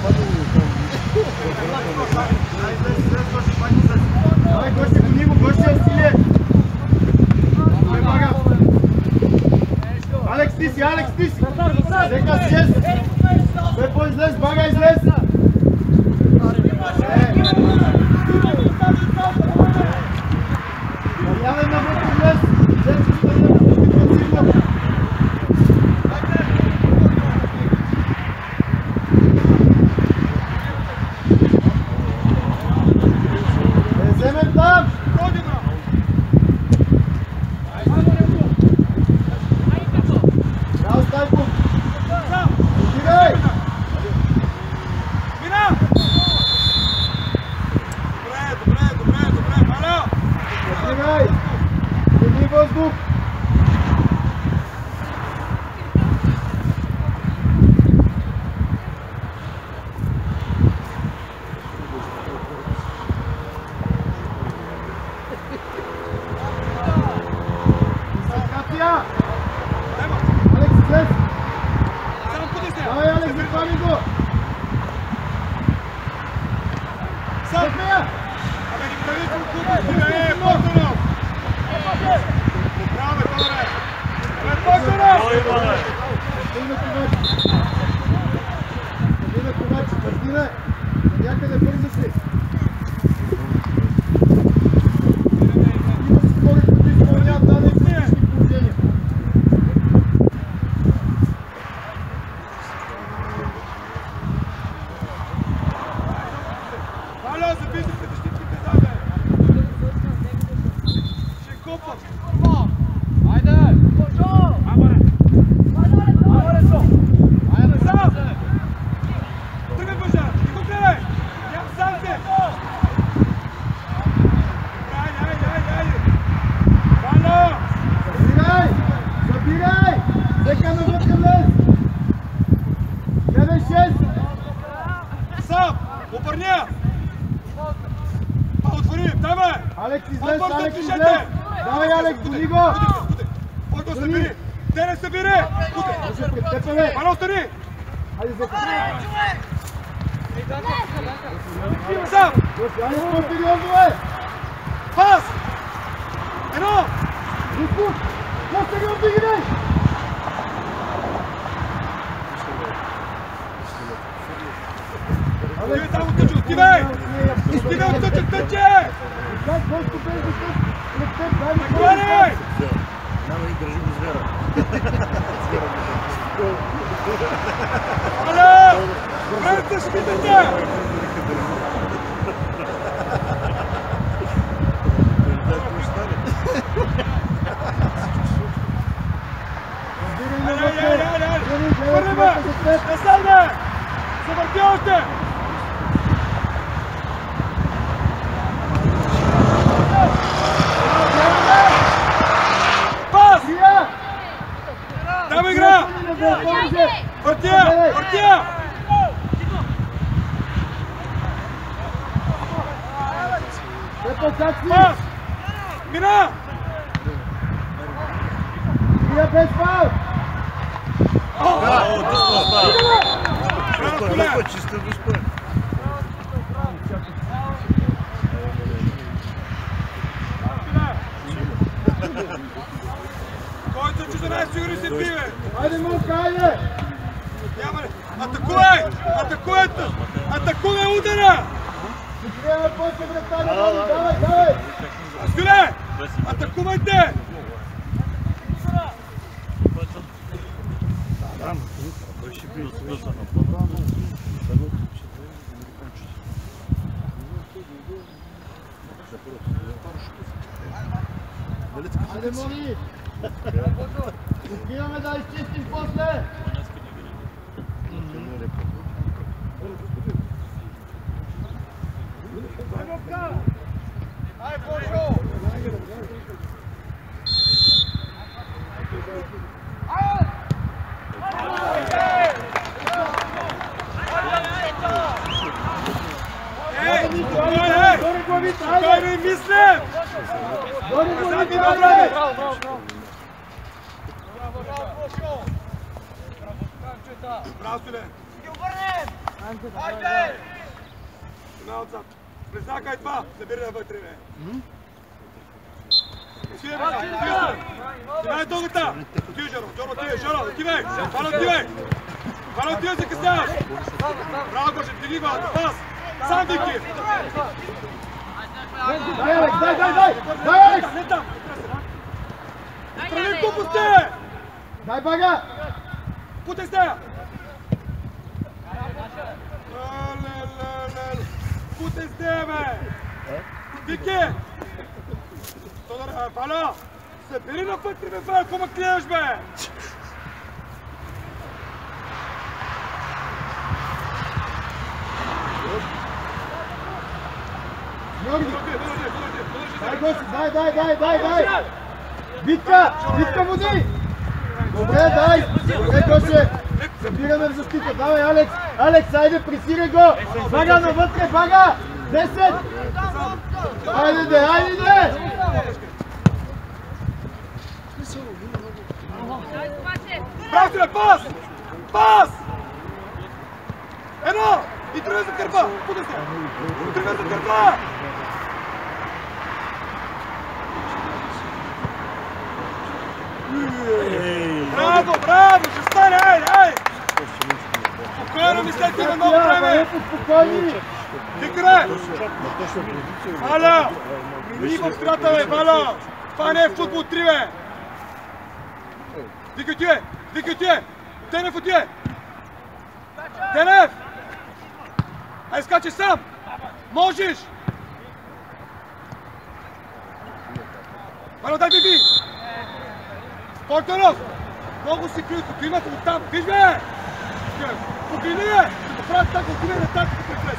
Давай, Гоши, гони го, Гоши, Асиле! Алекс, ти си, Алекс, ти си! Сега шест! Пепо, излез, Бага, излез! Марияне, навътре, излез! Шест, остане, дефансивно! Вземем там! Браво, Стайков! Отигай! Мина! Добре, добре, добре, добре, маля! Отигай! Тегни въздух! Капия! Алекс, излез! Само пъти се! Давай, Алекс, запали го! Съдмия! Абе, ги прави по купи, ти не е Богданов! Браво, бе, Тодоре! Абе, Богданов! Стигна Ковачи! Стигна Ковачи, Мартина! Някъде бърза си! Има си хора, които изпълняват дадени критични положения. Маля, записайте защитните заде! Ще купат! Тръгай, Божа! Не го гледай! Нямам санкция! Айде, айде, айде, айде! Маля! Забирай! Забирай! Дека навътре влез! Гледай шест! Сам! Обърня! А, отвори! Давай! Алекс, излез! По-бързо Алекс, движете! излез! Давай, Алекс, гони го! Който събери! Дене събери! Може пред теб, бе! Маля, остани! Хайде, Зека! Сам! Айде, по-сериозно, бе! Пас! Едно! Руско! По-сериозно ги дай! Отивай там от тъче! Отивай! Отивай от тъче! Тъче! Как Гошко бе защит? Пред теб, дай ми Маклане! Няма и държи го звера. Маля! Добре, защитите! Айде, айде, айде, айде, айде! Върни ме! Не седне! Завърти още! Пас! Давай игра! Въртия! Въртия! Пепо, как си? Пас! Мина! Вие без фаул! О, дуспа! Дуспа! Дуспа, чиста дуспа! Който чужда най-сигурни се биве! Айде, Мълка, айде! Няма ли? Атакувай! Атакувайте! Атакувай удара! Ще трябва после вратаря, давай, давай, давай! Асиле! Атакувайте! Той ще бие. Айде, Мони! Откриваме да изчистим после! Ай, Божо! Ей! Ей! Горе главите, Той айде! не мисля! Горе главите, Браво, айде! браво! Браво, Силе! Хайде! На отзад. Признакай това. Забери навътре, бе. Отивай, бе, отивай. Отивай долгата. Отивай, Жоро. Жоро, отивай, Жоро. Отивай. Валя, отивай. Валя, отивай, се късняваш. Браво, Гоше, вдигни главата. Пас. Сам Вики. Дай, Алекс, дай, дай, дай! Дай, Алекс! Не там. Страни глупости! Дай, Бага! Путай с нея! Лелелелел! Путай с нея, бе! Вики! Тодор, Валя! Събери навътре, бе, Валя! Какво ме клееш, бе? Дай, Госи, дай, дай, дай, дай, дай! Витка! Витка, води! Добре, дай! Добре, Гоше! Събираме в защита. Давай, Алекс! Алекс, айде, пресирай го! Бага навътре, Бага! десет! Айде, де, айде, де! Браво, бе, пас! Пас! Едно! И тръгвай за кърпа! Путай се! Тръгвай за кърпа! Браво, браво! Ще стане, айде, айде! Спокойно мислете, има много време! Спокойни! Викторе! Валя! Мини в страта, бе, Валя! Това не е футбол три, бе! Вики, отивай! Вики, отивай! Денев, отивай! Денев! Ай, скачи сам! Можеш! Валя, дай биби! Портанов! Много си крил, тук имате от там! Виж, бе! Погледни, бе! Ще го правят така, отивай на тази, тук е влез!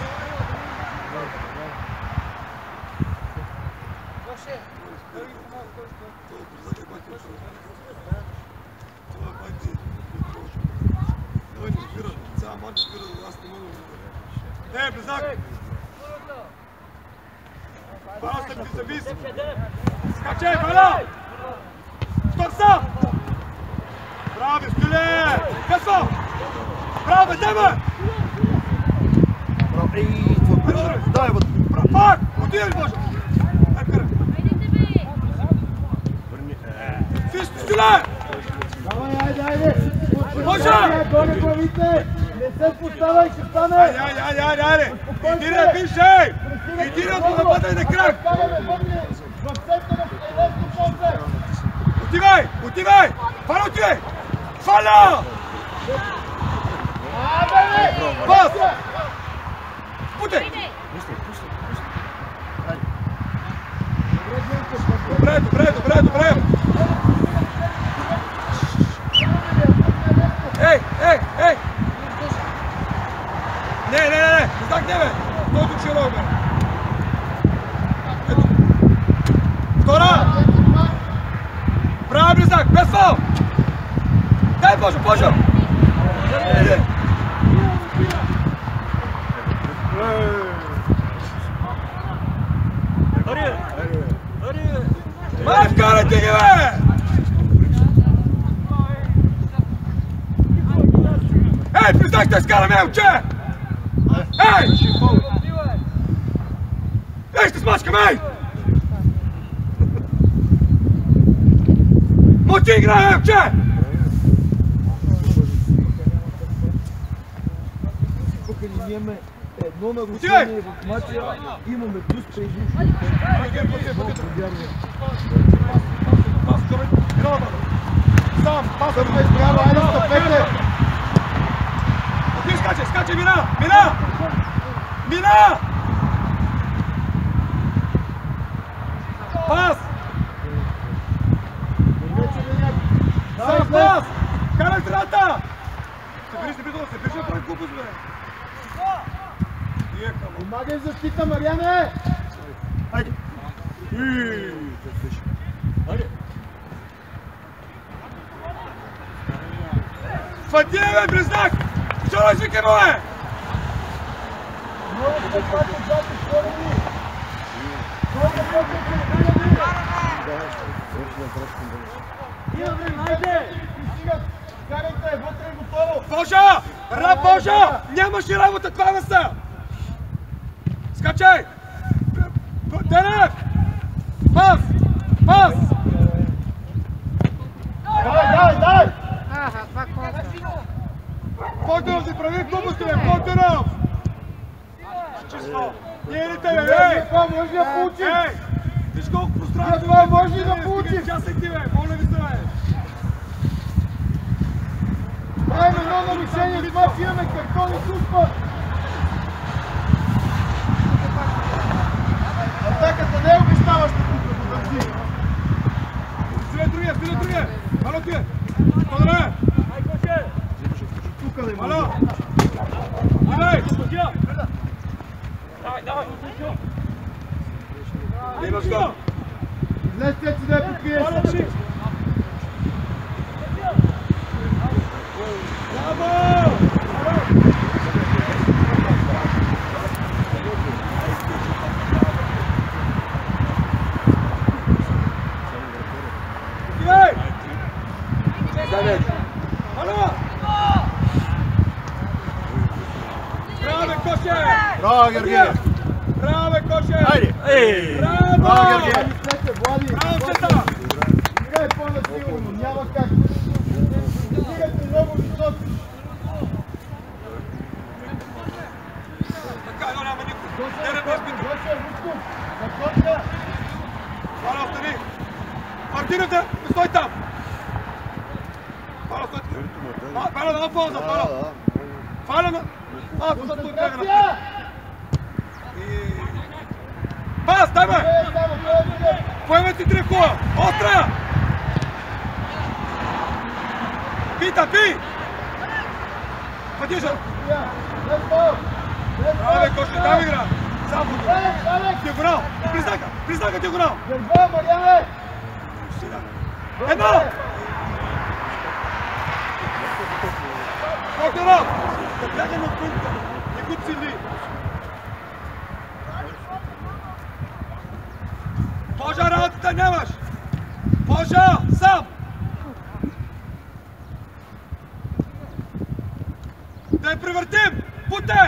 Е, близак! Валя, ще ти зависи! Скачай, Валя! Стоп сам! Браво, Стюле! Късо! Браво, бе, дай, бе! Браво, ей, това е дай, бе! Браво, пак! Отидай ли, Боже? Ай, кара! Фиш, Стюле! Давай, айде, айде! Може! Горе главите! Не се поставай, ще стане! Айде, айде, айде, айде, айде! Идире, виж, ей! Идире, ако да бъде на крак! В центъра, в едното поле! Отивай! Отивай! Валя, отивай! Валя! Пас! Путай! Добре, добре, добре, добре! Ей, ей, ей! Не, не, не, не! Знак не, бе! Той тук ще робе! Ето! Втора! Браво, близак! Без фал! Дай, Боже, Боже! Май, вкарайте ги, бе! Ей, близак, ще изкараме, момче! Ей! Ей, ще смачкаме, ей! Мочи играе, момче! Тук ни имаме едно нарушение в матча, имаме плюс предишно. Сам, пас! Браво, айде, стъпете! Ти скачай, скачай, мина! Мина! Мина! Пас! Сам пас! Карай страната! Се бери, се бери долу, се бери, ще прави глупост, бе! Помагай в защита, Мариане! Айде! Фатия, бе, близнак! Чора, извикай му, бе! Много се пати отзад и сторони! Много се пати! Има време, айде! Карайте, вътре е готово! Божа! Ра, Божа! Нямаш ли работа, това не са! Скачай! Денев! Пас! Пас! Дай, дай, дай! Подъров си прави глупости, бе! Подъров! Чисто! Ние ли тебе, ей! Това може да получим! Ей! Виж колко пространство! Това може ли да получим? Часай ти, бе! Моля ви се, бе! Правим едно нарушение, това си имаме картон и суспа! Атаката не е обещаваща тук, го държи! Стиля другия, стиля другия! Ало ти! Подърве! Тук не може! Ало! Давай! Давай! Имаш го! Излезте си да я покриеш! Браво! Ей! Ало! Браво, бе, Коше! Браво, Георгиев! Браво, бе, Коше! Хайде! Ей! Браво! Браво, Георгиев! Влади, Браво, Цета! играй по-насилно, няма как! Стигате много високо! Така, едно няма никой! Гоше, Не ребеш бито! Гоше, Вучков! Започна! Пара, остани! Мартината, стой там! Пара, стой там! Пара, дава полза, Пара! Пара, на... А, това тук бяга напред! Пас, дай бе! Поеме ти три хула! Остра! Пита, пи! Пътижа! Браво, бе, Коше, дай ми игра! Само тук! Диагонал! Признака! Признака диагонал! Дърва, Марияне! Едно! Диагонал! Да бяга на пункта! Не го цели! Божа, работата нямаш! Божа, сам! Да я превъртим! Бутай!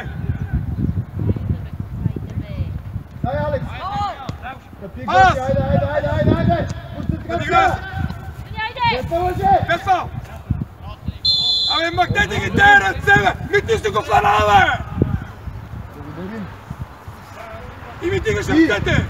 Дай, Алекс! Капи, Пас! Госи, айде, айде, айде, айде, айде! Концентрация! Не се лъже! Без фал! Абе, махнете ги тези ръце, бе! Ми ти си го фанал, бе! Благодарим! И ми дигаш ръцете!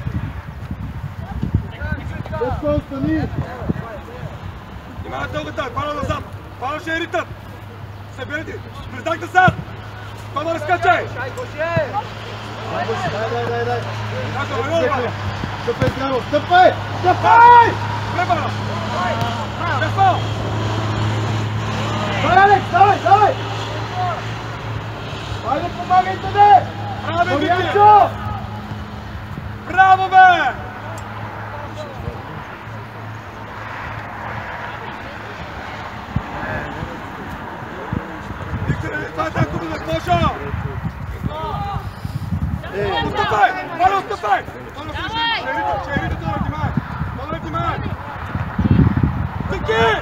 Петко, остани! Има дългата, пара назад! Пара ще е ритът! Съберете! Признахте сад! Пара разкачай! Дай, дай, дай, дай! Кажа, едно, бе! Стъпай здраво! Стъпай! Стъпай! Пребара! Без фал! Дай, Алекс, давай, давай! Айде, помагайте, бе! Браво, бе, Вики! Борианчо! Браво, бе! Викторе, това е така да Божа! Отстъпай! Моля, отстъпай! Моля, ще е рита, ще е рита, това внимай! Моля, внимай! Вики!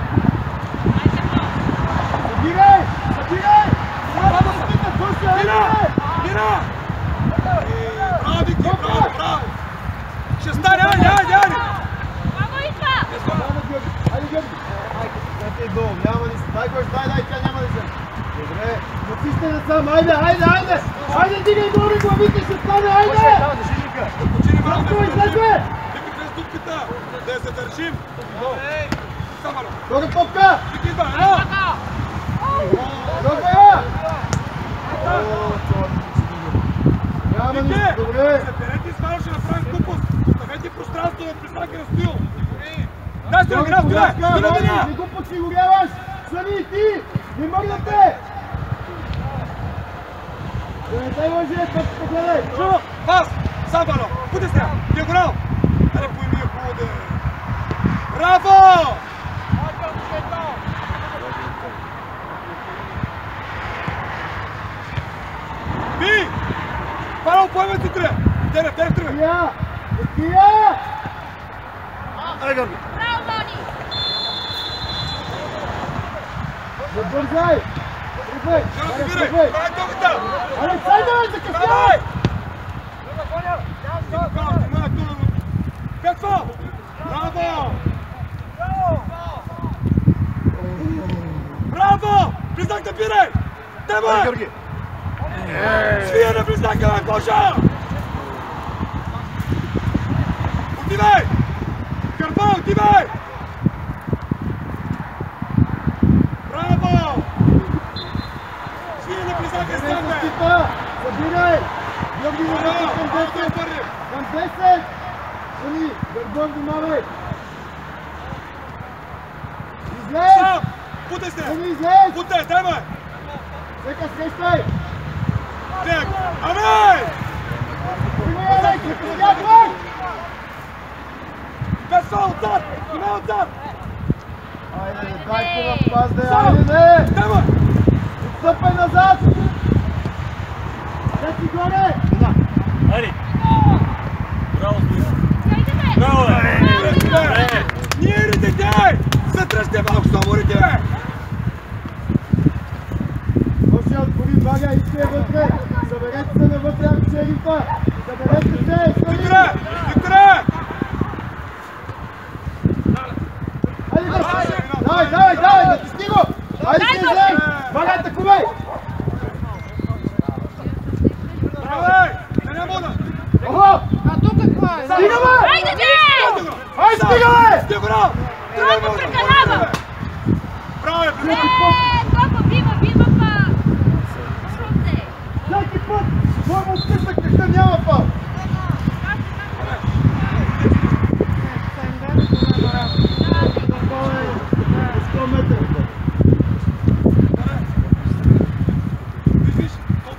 Събирай! Събирай! Мира! Мира! Браво, Вики, браво, браво! Ще стане, айде, айде, айде! Айде, Георги! Дай долу, няма да се... Дай, Гош, дай, дай, тя няма да се... Добре, натисне насам, айде, айде, айде! Айде, дигай горе главите, ще стане, айде! Почини малко! Марко, излезе! Вики, през дупката! Да я задържим! Самара! Горе попка! Вики, идва! Едно! Добре! Няма нищо, добре! Съберете и с Маро ще направим купост! Оставете пространство да признаки на стил! Дай се, игра, стиля! Стиля, стиля! Не го подсигуряваш! Слани и ти! Не мърдате! Не дай лъже, път погледай! Чува! Пас! Сам балон! Пути сега! Диагонал! Аре, поеми е хубаво да... Браво! Би! Павел, поеме ти тръя! Дене, дене тръя! Кия! Кия! Айде, Георги! Не бързай! Прибей! Жора, Алекс, прибирай! прибей! Това е токата! Алекс, сайде, бе, закъснявай! Давай! Какво? Браво! Браво! Близнак да пирай! Тебе! Георги! Свия на близнака, бе, Божа! Отивай! Карпа, отивай! Браво! Свия на близнака, стан, бе! Събирай! Георги, не Браво! към Браво, десет! първи! Към десет! Сани, гърбом внимавай! Излез! Сам! Путай се! Сани, излез! Путай, дай, бе! Нека срещай! Так, абе! Имай, Алекс, закъснявай! Без фал, отзад! Има отзад! Айде, дайте на пас, да айде, не! Дай, бе! Отстъпай назад! Дай си горе! Айде! Браво, Браво, бе! Ние ритите! Затръжте малко саморите, бе! Още отбори, бага, искай вътре! Съберете се навътре, арчерите! Съберете се! Викторе! Викторе! Айде, бе! Давай, давай, давай, натисни го! Айде, се излез! Бага, атакувай! Браво! Не не мога! Охо! Стига, бе! Айде, бе! Айде, стига, бе! Стига, браво! Тройно прекалава! Браво, бе! Е, Топа, бива, бива, па! Шутте! Всеки път! Моему отстъпък, къща няма пал! сто метра. Виж,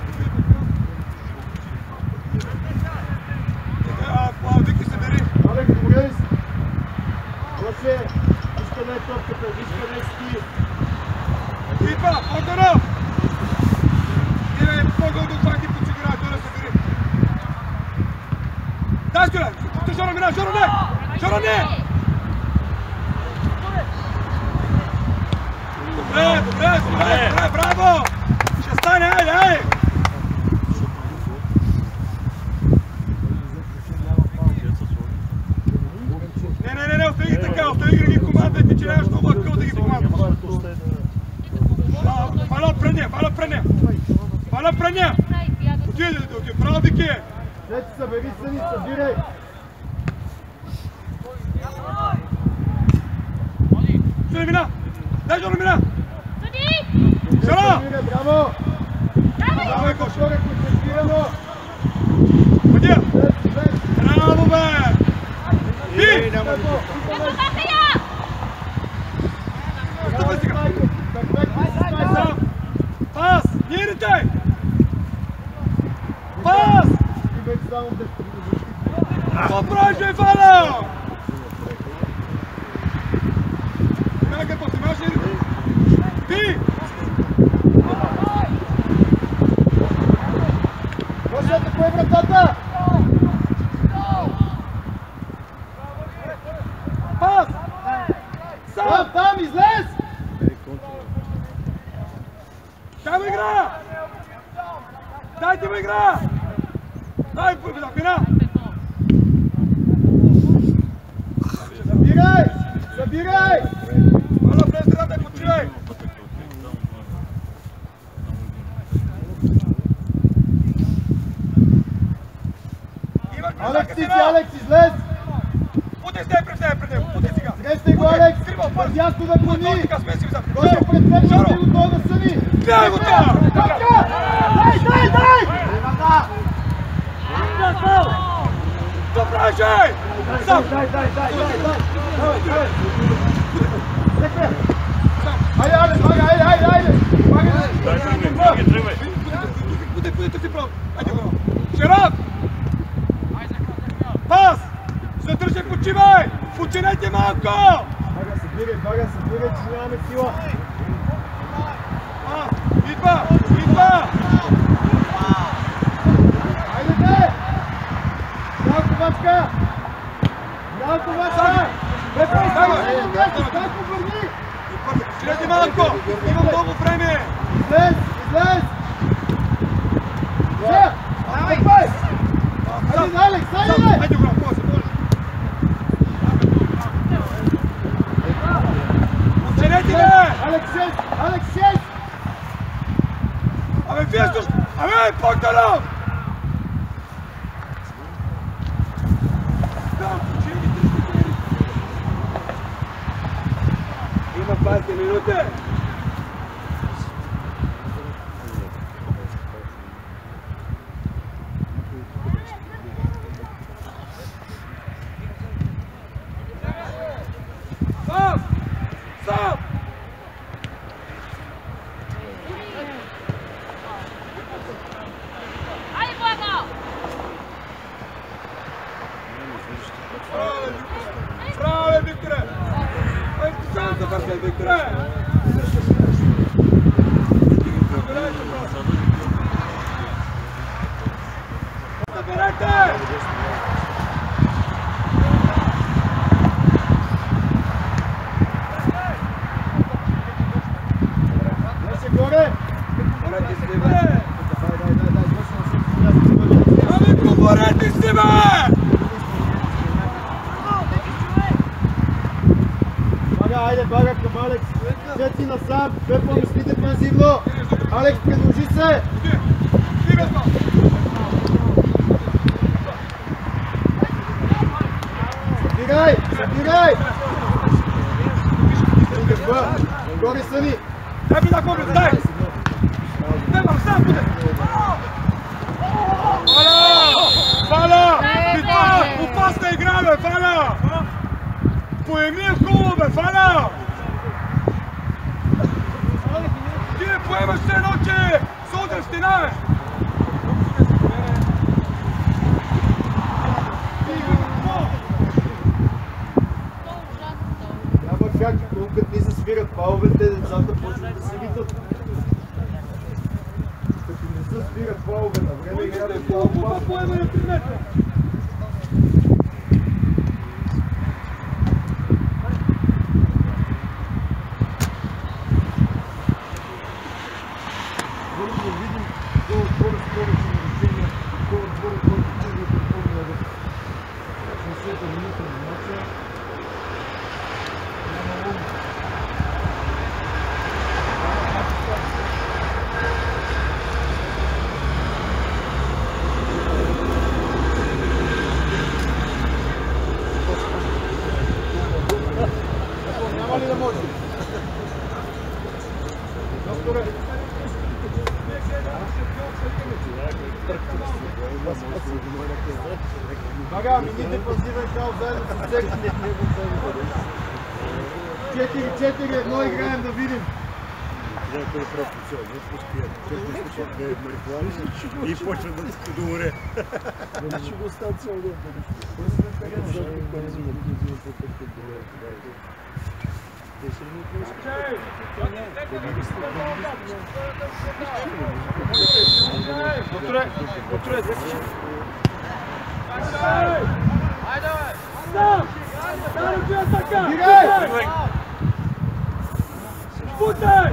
а, а, Вики се бери! Алекс, Борис! Лъче! Виж къде е топката, виж къде си! Идва, по-горе! Иде по-горе до фанки подсигура, горе се бери! Дай, горе! Жора мина, Жора не! Жора не! Добре, добре, добре, добре, браво! Ще стане, айде, айде! Не, не, не, не, остави ги така, остави ги командайте, че нямаш много акъл да ги командваш. Фала пред нея, фала пред нея! Фала пред нея! Отиде, отиде, браво, Вики! След събери се ни, събирай! Жора мина! Дай, Жора мина! Суди! Жора! Събирай, браво! Браво, Кош! Горе, концентрирано! Мадия! След, след! Браво, бе! И! Браво! Запомаха я! Стъпай сега! Перфектно си стай Сам! сам! Пас! Ние ритай! Пас! Ти вече само да Какво правиш, бе, Фаля? Сега какво си имаш ли? Пи! Може да кое вратата! Пас! Там, Сам! там, излез! Дай му игра! Дайте му игра! Дай, мина! Събирай! Събирай! Фаля, влез средата и почивай! Алекс, ти си, Алекс, излез! Путай се пред себе, пред него, путай сега! Срещай го, Алекс! Скривал, бързо! Дясно да Той клони! така смеси взад! Той е пред теб, ще го това да съни! Гледай го това! Топка! Дай, дай, дай! Какво правиш, ей? Сам! Дай, дай, дай, дай, дай! Давай, давай! Леке! Айде, Алекс, айде, айде, айде, айде! Айде, Тръгвай! Путай, путай, търси право! Айде го! Шерап! Пас! Задържай, почивай! Починете малко! Бага, събирай, бага, събирай, че нямаме сила! А, идва! Идва! Айде, бе! Малко Вачка! Малко Вачка! Бе, Давай, айде, давай, бе, как го върни! Излези малко! Има много време! Излез! Излез! Сега! Давай! Айде, Алекс! Айде! Айде, брат, може, може! Оценете, бе! Алекс шест! Алекс шест! Абе, вие слуш... Абе, по-долу! Има двайсет минути! Стоп! Стоп! Айде, Благо! Браво, бе, Викторе! Ай, ти сам да върши, Викторе! Съберете! Беше горе! Борете се, бе! Дай, дай, дай, дай, точно на всички място. Ами, говорете се, бе! Бага, айде, бага към Алекс. Сети насам, две помисли дефензивно. Алекс, предложи се! Стигат, Събирай! Събирай! Гърба! Горе са ни! дай ми да кобля, дай! Дай, мам, сам буде! Фаля! Фаля! Пита! Опасна игра, бе, Фаля! Поеми е хубаво, бе, Фаля! Ти не поемаш се едно, че се удря в стена, бе! Няма как, колко като ни се свират паловете, децата почват да се витат. Като не се свират палове на време, играта е Колко по-опасна. поема на три метра? Първо да видим кой отбора скорочни нарушения, кой отбора, който чуди да припомня в шестдесета минута на мача. Няма лом. Няма ли да може? Докторе! Бага, ами ние депазивен кал заедно с всеки. четири четири едно играем да видим. И почва да се договоря. Ще го остава цял ден. Докторе, докторе, айде! Сам! Даро ти атака! Дигай! Путай!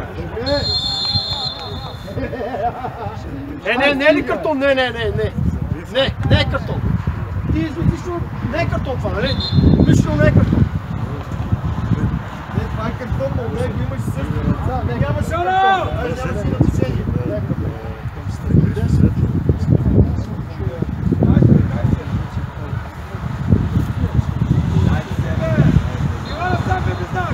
Добре! Не, не, не е ли картон? Не, не, не, не. Не, не е картон. Ти излично не е картон това, нали? Лично не е картон. Не, това е картон, но не, имаш също деца. Не, нямаш Шаро! картон. Айде, нямаш и нарушение. Не е картон. Ивана сам бе без знак!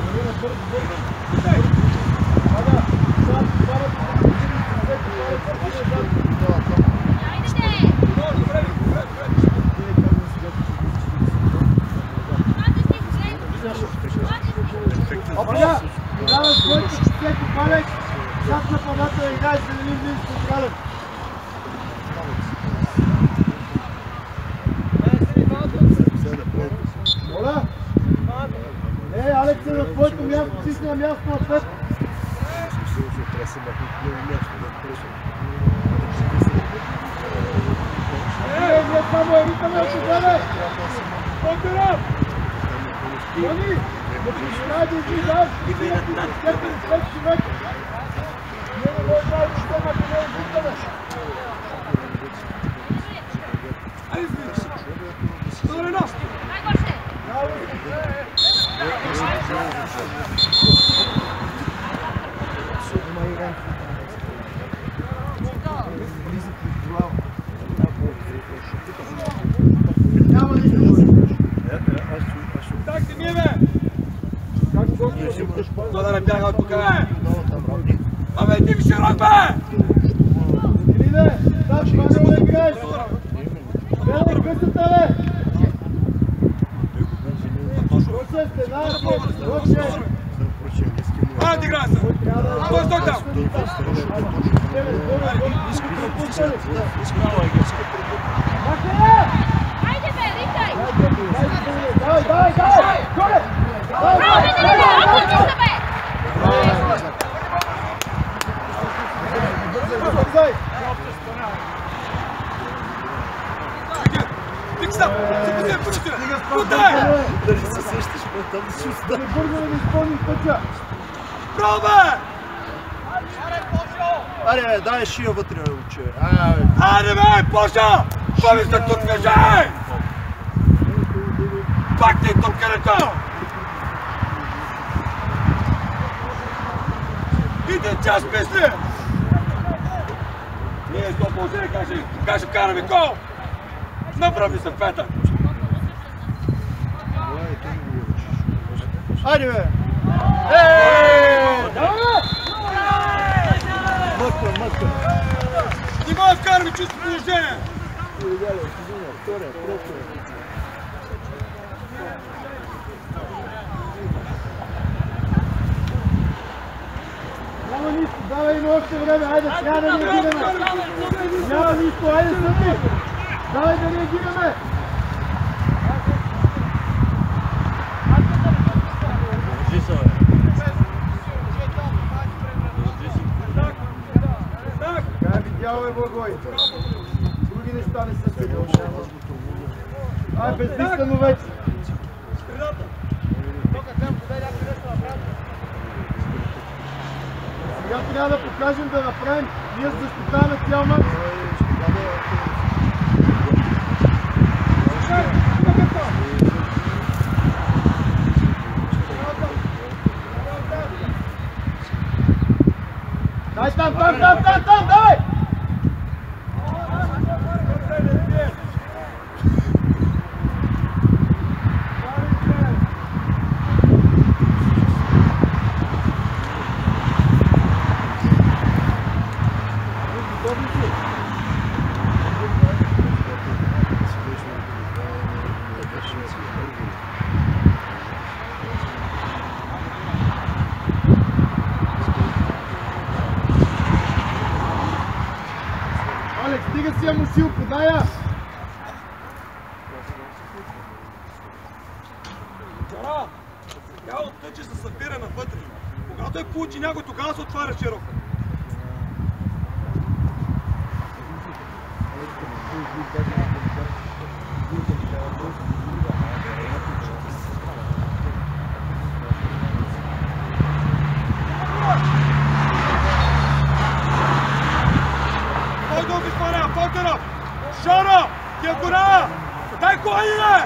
Бага, сам, двамата. Айде! Добре, добре, добре. Опля! Тогава с който ще попалеш, зад нападател играеш да не влизаш централен. Моля? Не, Алекс е на твоето място, ти си на място на теб. Е, ние само е ритаме от тебе! Контура! Тони! Да ти знаеш да излизаш! И ти на теб! бе, ти ми широк, бе! Илине, да, това не го играеш! Беле, късата, бе! Луче, стена, луче! Айде, играй се! Той стой там! Айде бе, рикай! Давай, давай, давай! Горе! Браво, бе, не бе, отпусти се, бе! Бързай! Тик стап! Се пуси, пуси! Кудай! Дали се сещаш, бе, там си Да остава. не бързаме да изпълним пътя! Браво, бе! Аре, бе, дай шия вътре, бе, уче. Ай, Айде, бе, Поша! Пали се тук, кажай! Пак ти тук, където! Един час мисли! Ние сто положение, кажи, кажи, караме гол! Направи се пета! айде, бе. Ей! Мъква, мъква. Не го вкараме чисто положение! Втория, трето. Няма нищо, давай има още време, айде, трябва да реагираме! Няма нищо, айде съди! Давай да реагираме! Държи се, бе. Така е видял, бе, Благой! Други неща не са се. Ай, бездистано вече! Сега трябва да покажем да направим, ние защитаваме цял мач. Дай там, там, там, там, там, давай! Алекс, стига си я мусил, подай я! Жара! Тя оттъче се събира навътре. Когато той получи някой, тогава се отваря широко. Кой да обезпаря? Фотера! Шара! Диагонала! Дай кола иде!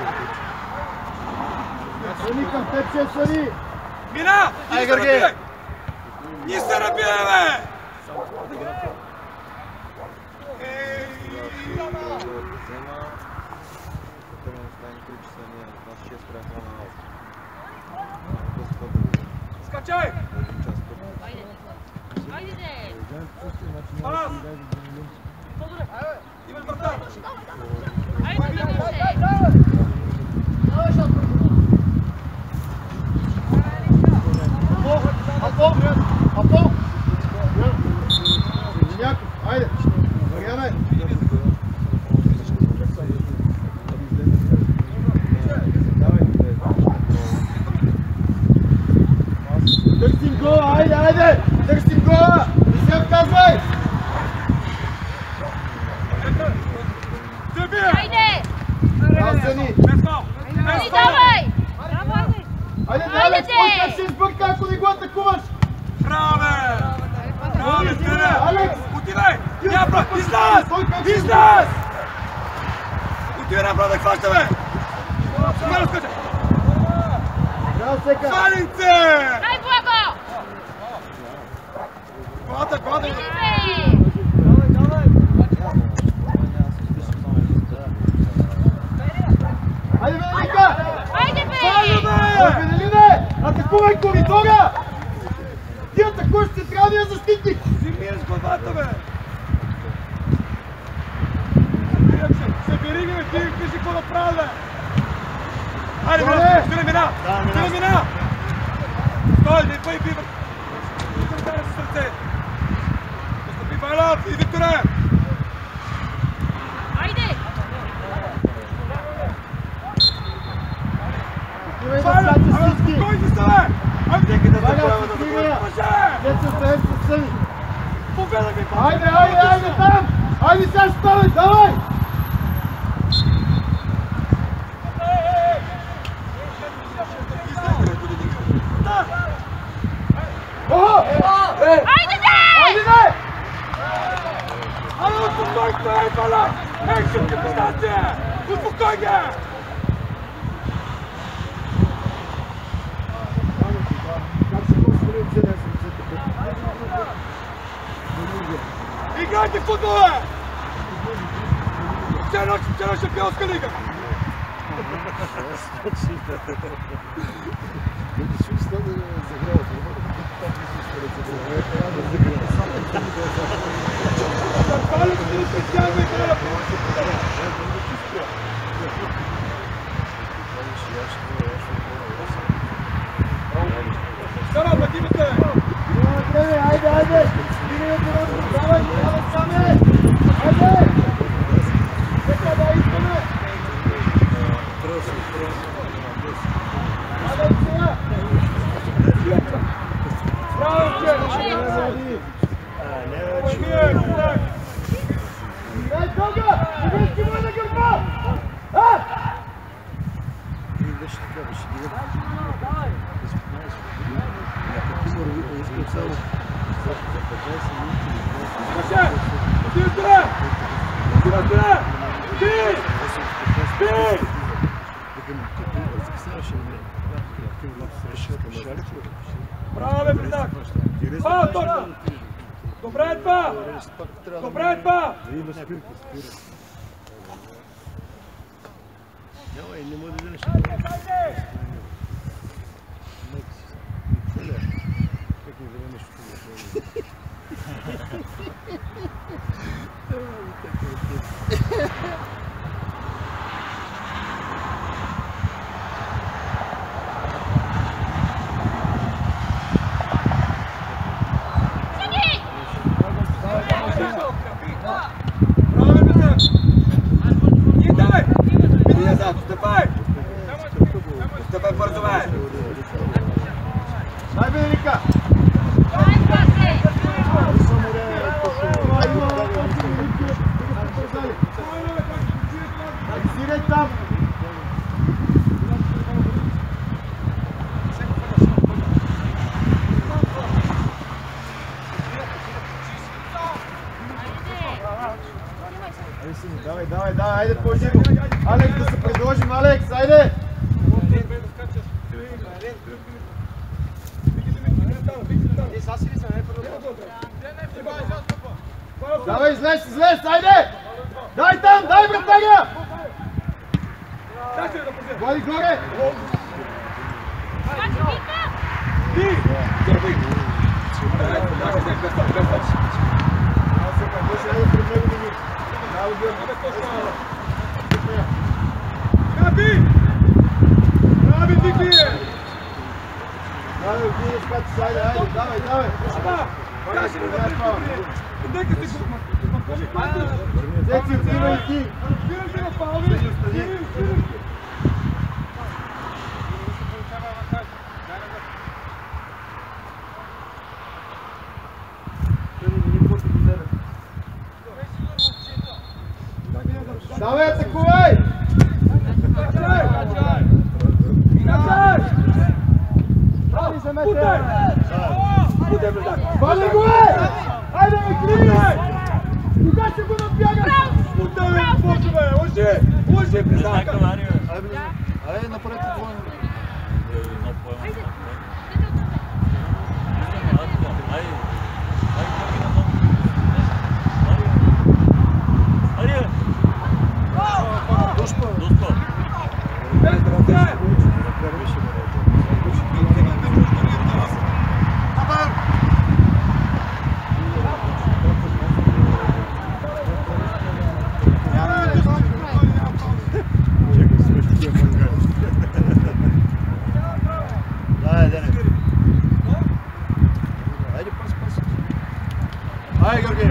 Съни към теб, че съни! Мина! Ай, Гърги! Ни се набиме, бе! Скачай! Айде, де! Пас! Имаш врата! Айде, бе, момче! Апо! Апо! Някой, айде! Вървяме! Търсим гола, айде, айде! Търсим гола! Не се отказвай! Те бие! Айде! Браво, Съни! Без фал! Айде, давай! Браво, айде! Айде, Айде, Алекс, де! кой как ще избърка, ако не го атакуваш? Браво, бе! Браво, бе, Стине! Алекс! Отивай! Няма прав! Излез! Той как ще Излез! Отивай направо да хваща, бе! Смело скача! Браво, Сека! Свалинце! Дай, Благо! Глада, глада! Иди, бе! Айде, Велика! Айде, бе! Айде, бе! Велине! Атакувай коридора! Ти атакуваш, ще централния защитник! Вземи с главата, бе! Събери ги, бе, ти кажи какво да правя, бе! Айде, бе, стиля мина! Стиля мина! Стой, не пъй, бива! Виктор, дай с сърце! Настъпи Вайлат и Викторе! Айде! Вайлат, абе, спокойни се, бе! Ами нека да се правя да бъде мъже! Те се оставят със съни! Победа ми! Айде, айде, айде там! Айде сега ставай, давай! Айде, бе! Айде, бе! Айде, успокой се, ей, Вайлат! Ей, шутка дистанция! Успокой ги! Играйте в футбол, бе! Все едно, все едно шампионска лига! Запалят се ли специално игра? Сара, пътимате! Айде, айде! Стигаме до нас, давай, давай саме! Айде! Нека да искаме! Айде сега! Браво, че! Дай дълга! Ивешки му на гърба! А! Маше! Директора! Директора! Ти! Ти! Браво, бе, Бритак! Това, точно! Добре е това! Добре е това! Давай, не може да нещо. Как не вземе нещо? Браво, бе, Бритак! Ние давай! Иди назад, отстъпай! Отстъпай бързо, бе! Дай, бе, Велика! Ай, пасе! Сирай там! Давай, давай, давай, айде по-живо! Алекс, да се предложим, Алекс, айде! Давай, излез, излез, айде! Дай там, дай, братаня! Влади горе! Качи, Вика! Ти! Дърви! Раби! Раби, Вики! Давай, отиде с пати, айде, айде, давай, давай! Кажи ми да прикупи! Нека си го... Зеци, отивай и ти! Разбирам се на Павли! Разбирам се! Давай, атакувай! Путай! Путай, братак! Вали го е! Айде, бе, Крис! Кога ще го набягаш? Путай, бе, Боже, бе! Лъжи! Лъжи, братака! Айде, направи твоя. Айде, Георги!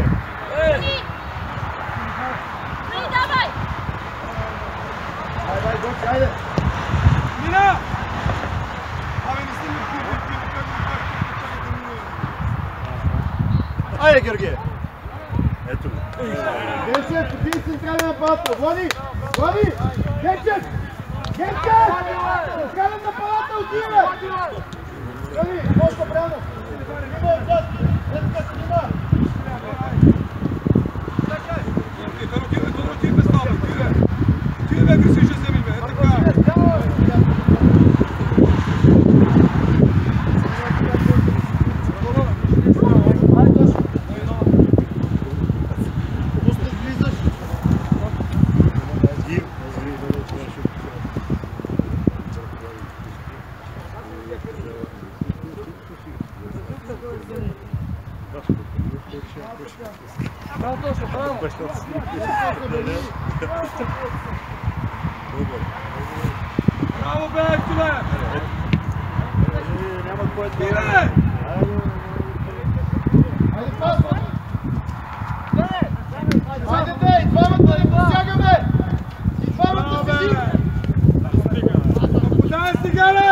Три, давай! Айде, айде, Гочи, айде! Мина! Абе, не сте ми пили, пили, пили, Айде, Георги! Ето ли. Генчев, ти централен нападател! Влади! Влади! Генчев! Генчев! Централен нападател, отиваме! Влади, Бошко Брянов! Снима отзад! Днеска снима! Браво, бе, Ектоле! Няма кой да... Бе! Айде, пас! Айде, те, и двамата не посягаме! И двамата си! Подай сега, бе!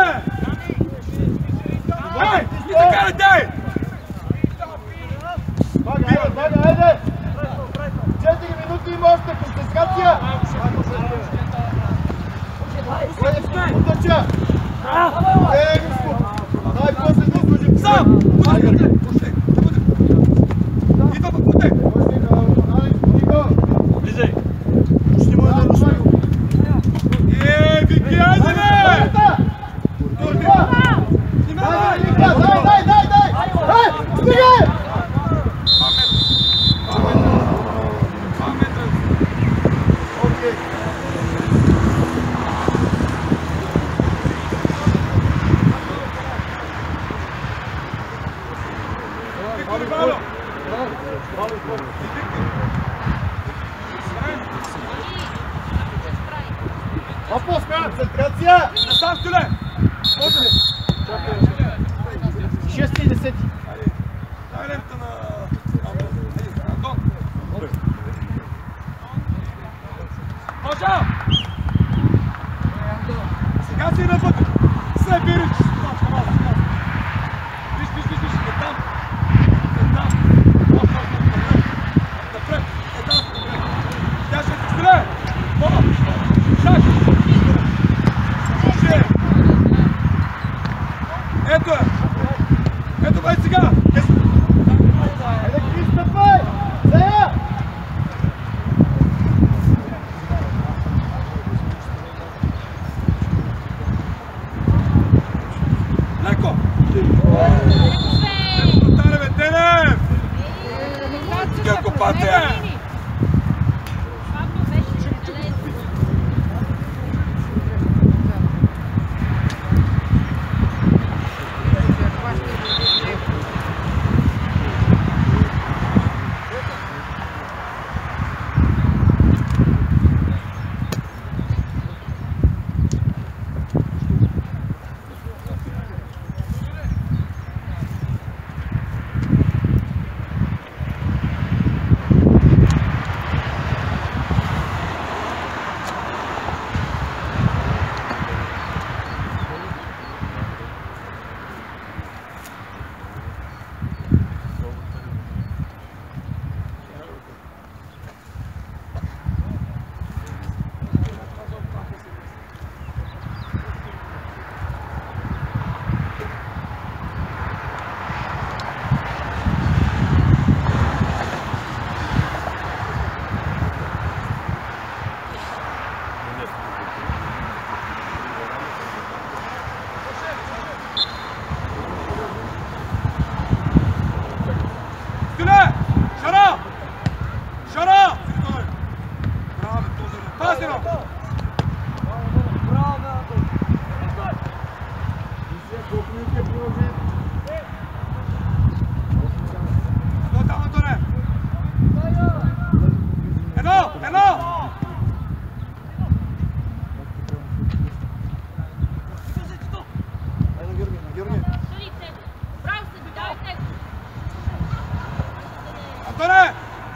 Ей, и така ли дай? Бага, айде, бага, айде! Четири минути има още, концентрация! Утъча! Е, Гуско! Дай после да служим! Сам! Пусти! Пусти! Идва пък путе! Влизай! Пусти му да руши! Е, Вики, айде, бе! Дай, дай, дай, дай, дай! Ей, стигай! Окей. Въпрос, концентрация! Сам стиле! Може ли? Шести и десети. Дай лента на... Антон! Може! Сега си навътре! Се бирич! Виж, виж, виж, виж! Е там! Е там! Напред! Е там! Тя ще се стиле! Мола! Шак! Ще! Ето е! Ето бе сега! Айде, Кристофай! Зея! Леко! Бе! Стане бе, Денев! Kako pate? Павло беше далеч. Антоне!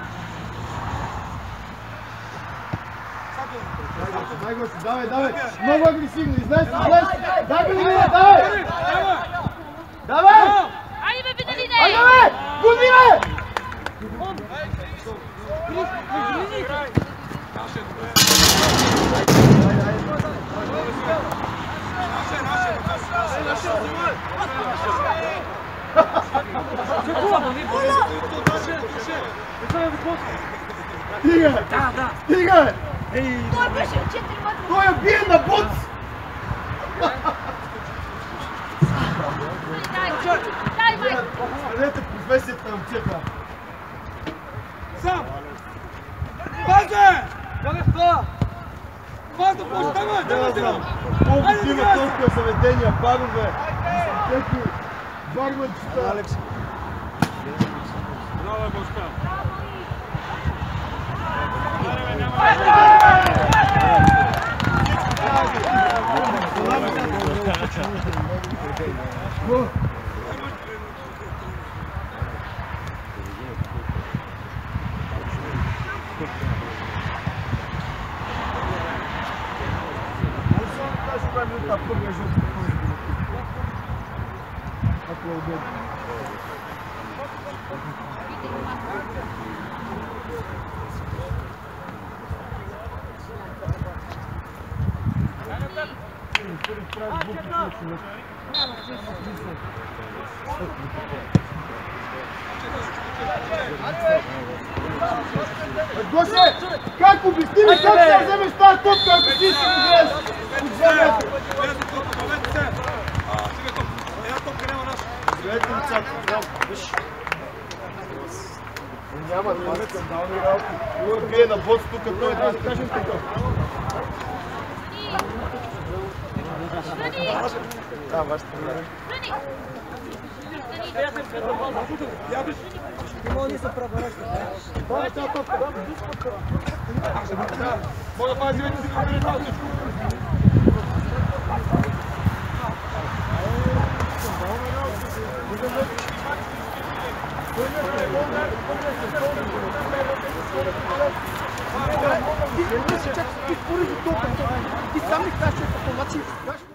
Дай го си, давай, давай! Много агресивно, излез, излез! Дай го ли, давай! Давай! Айде бе, Виталине! Айде бе! Губи бе! Стига! Стига! Той беше четири пъти. Той я бие на боц! Дай, дай, майко! Следете професията на момчета. Сам! Пазе! Пазе, поставя! Да, да. Колко има толкова заведения, барове, дискотеки, барманчета. Алекс. Браво, Бошка! Гоше, как обясни ми как ще вземеш тази топка, ако ти си играеш от два метра? Гледайте лицата, знам, виж. Няма, това не скандални работи. Той бие на боц тук, той е да кажем тук. Да, вашата време. Мога да пази вече си да това всичко. Ти сам ми кажеш, че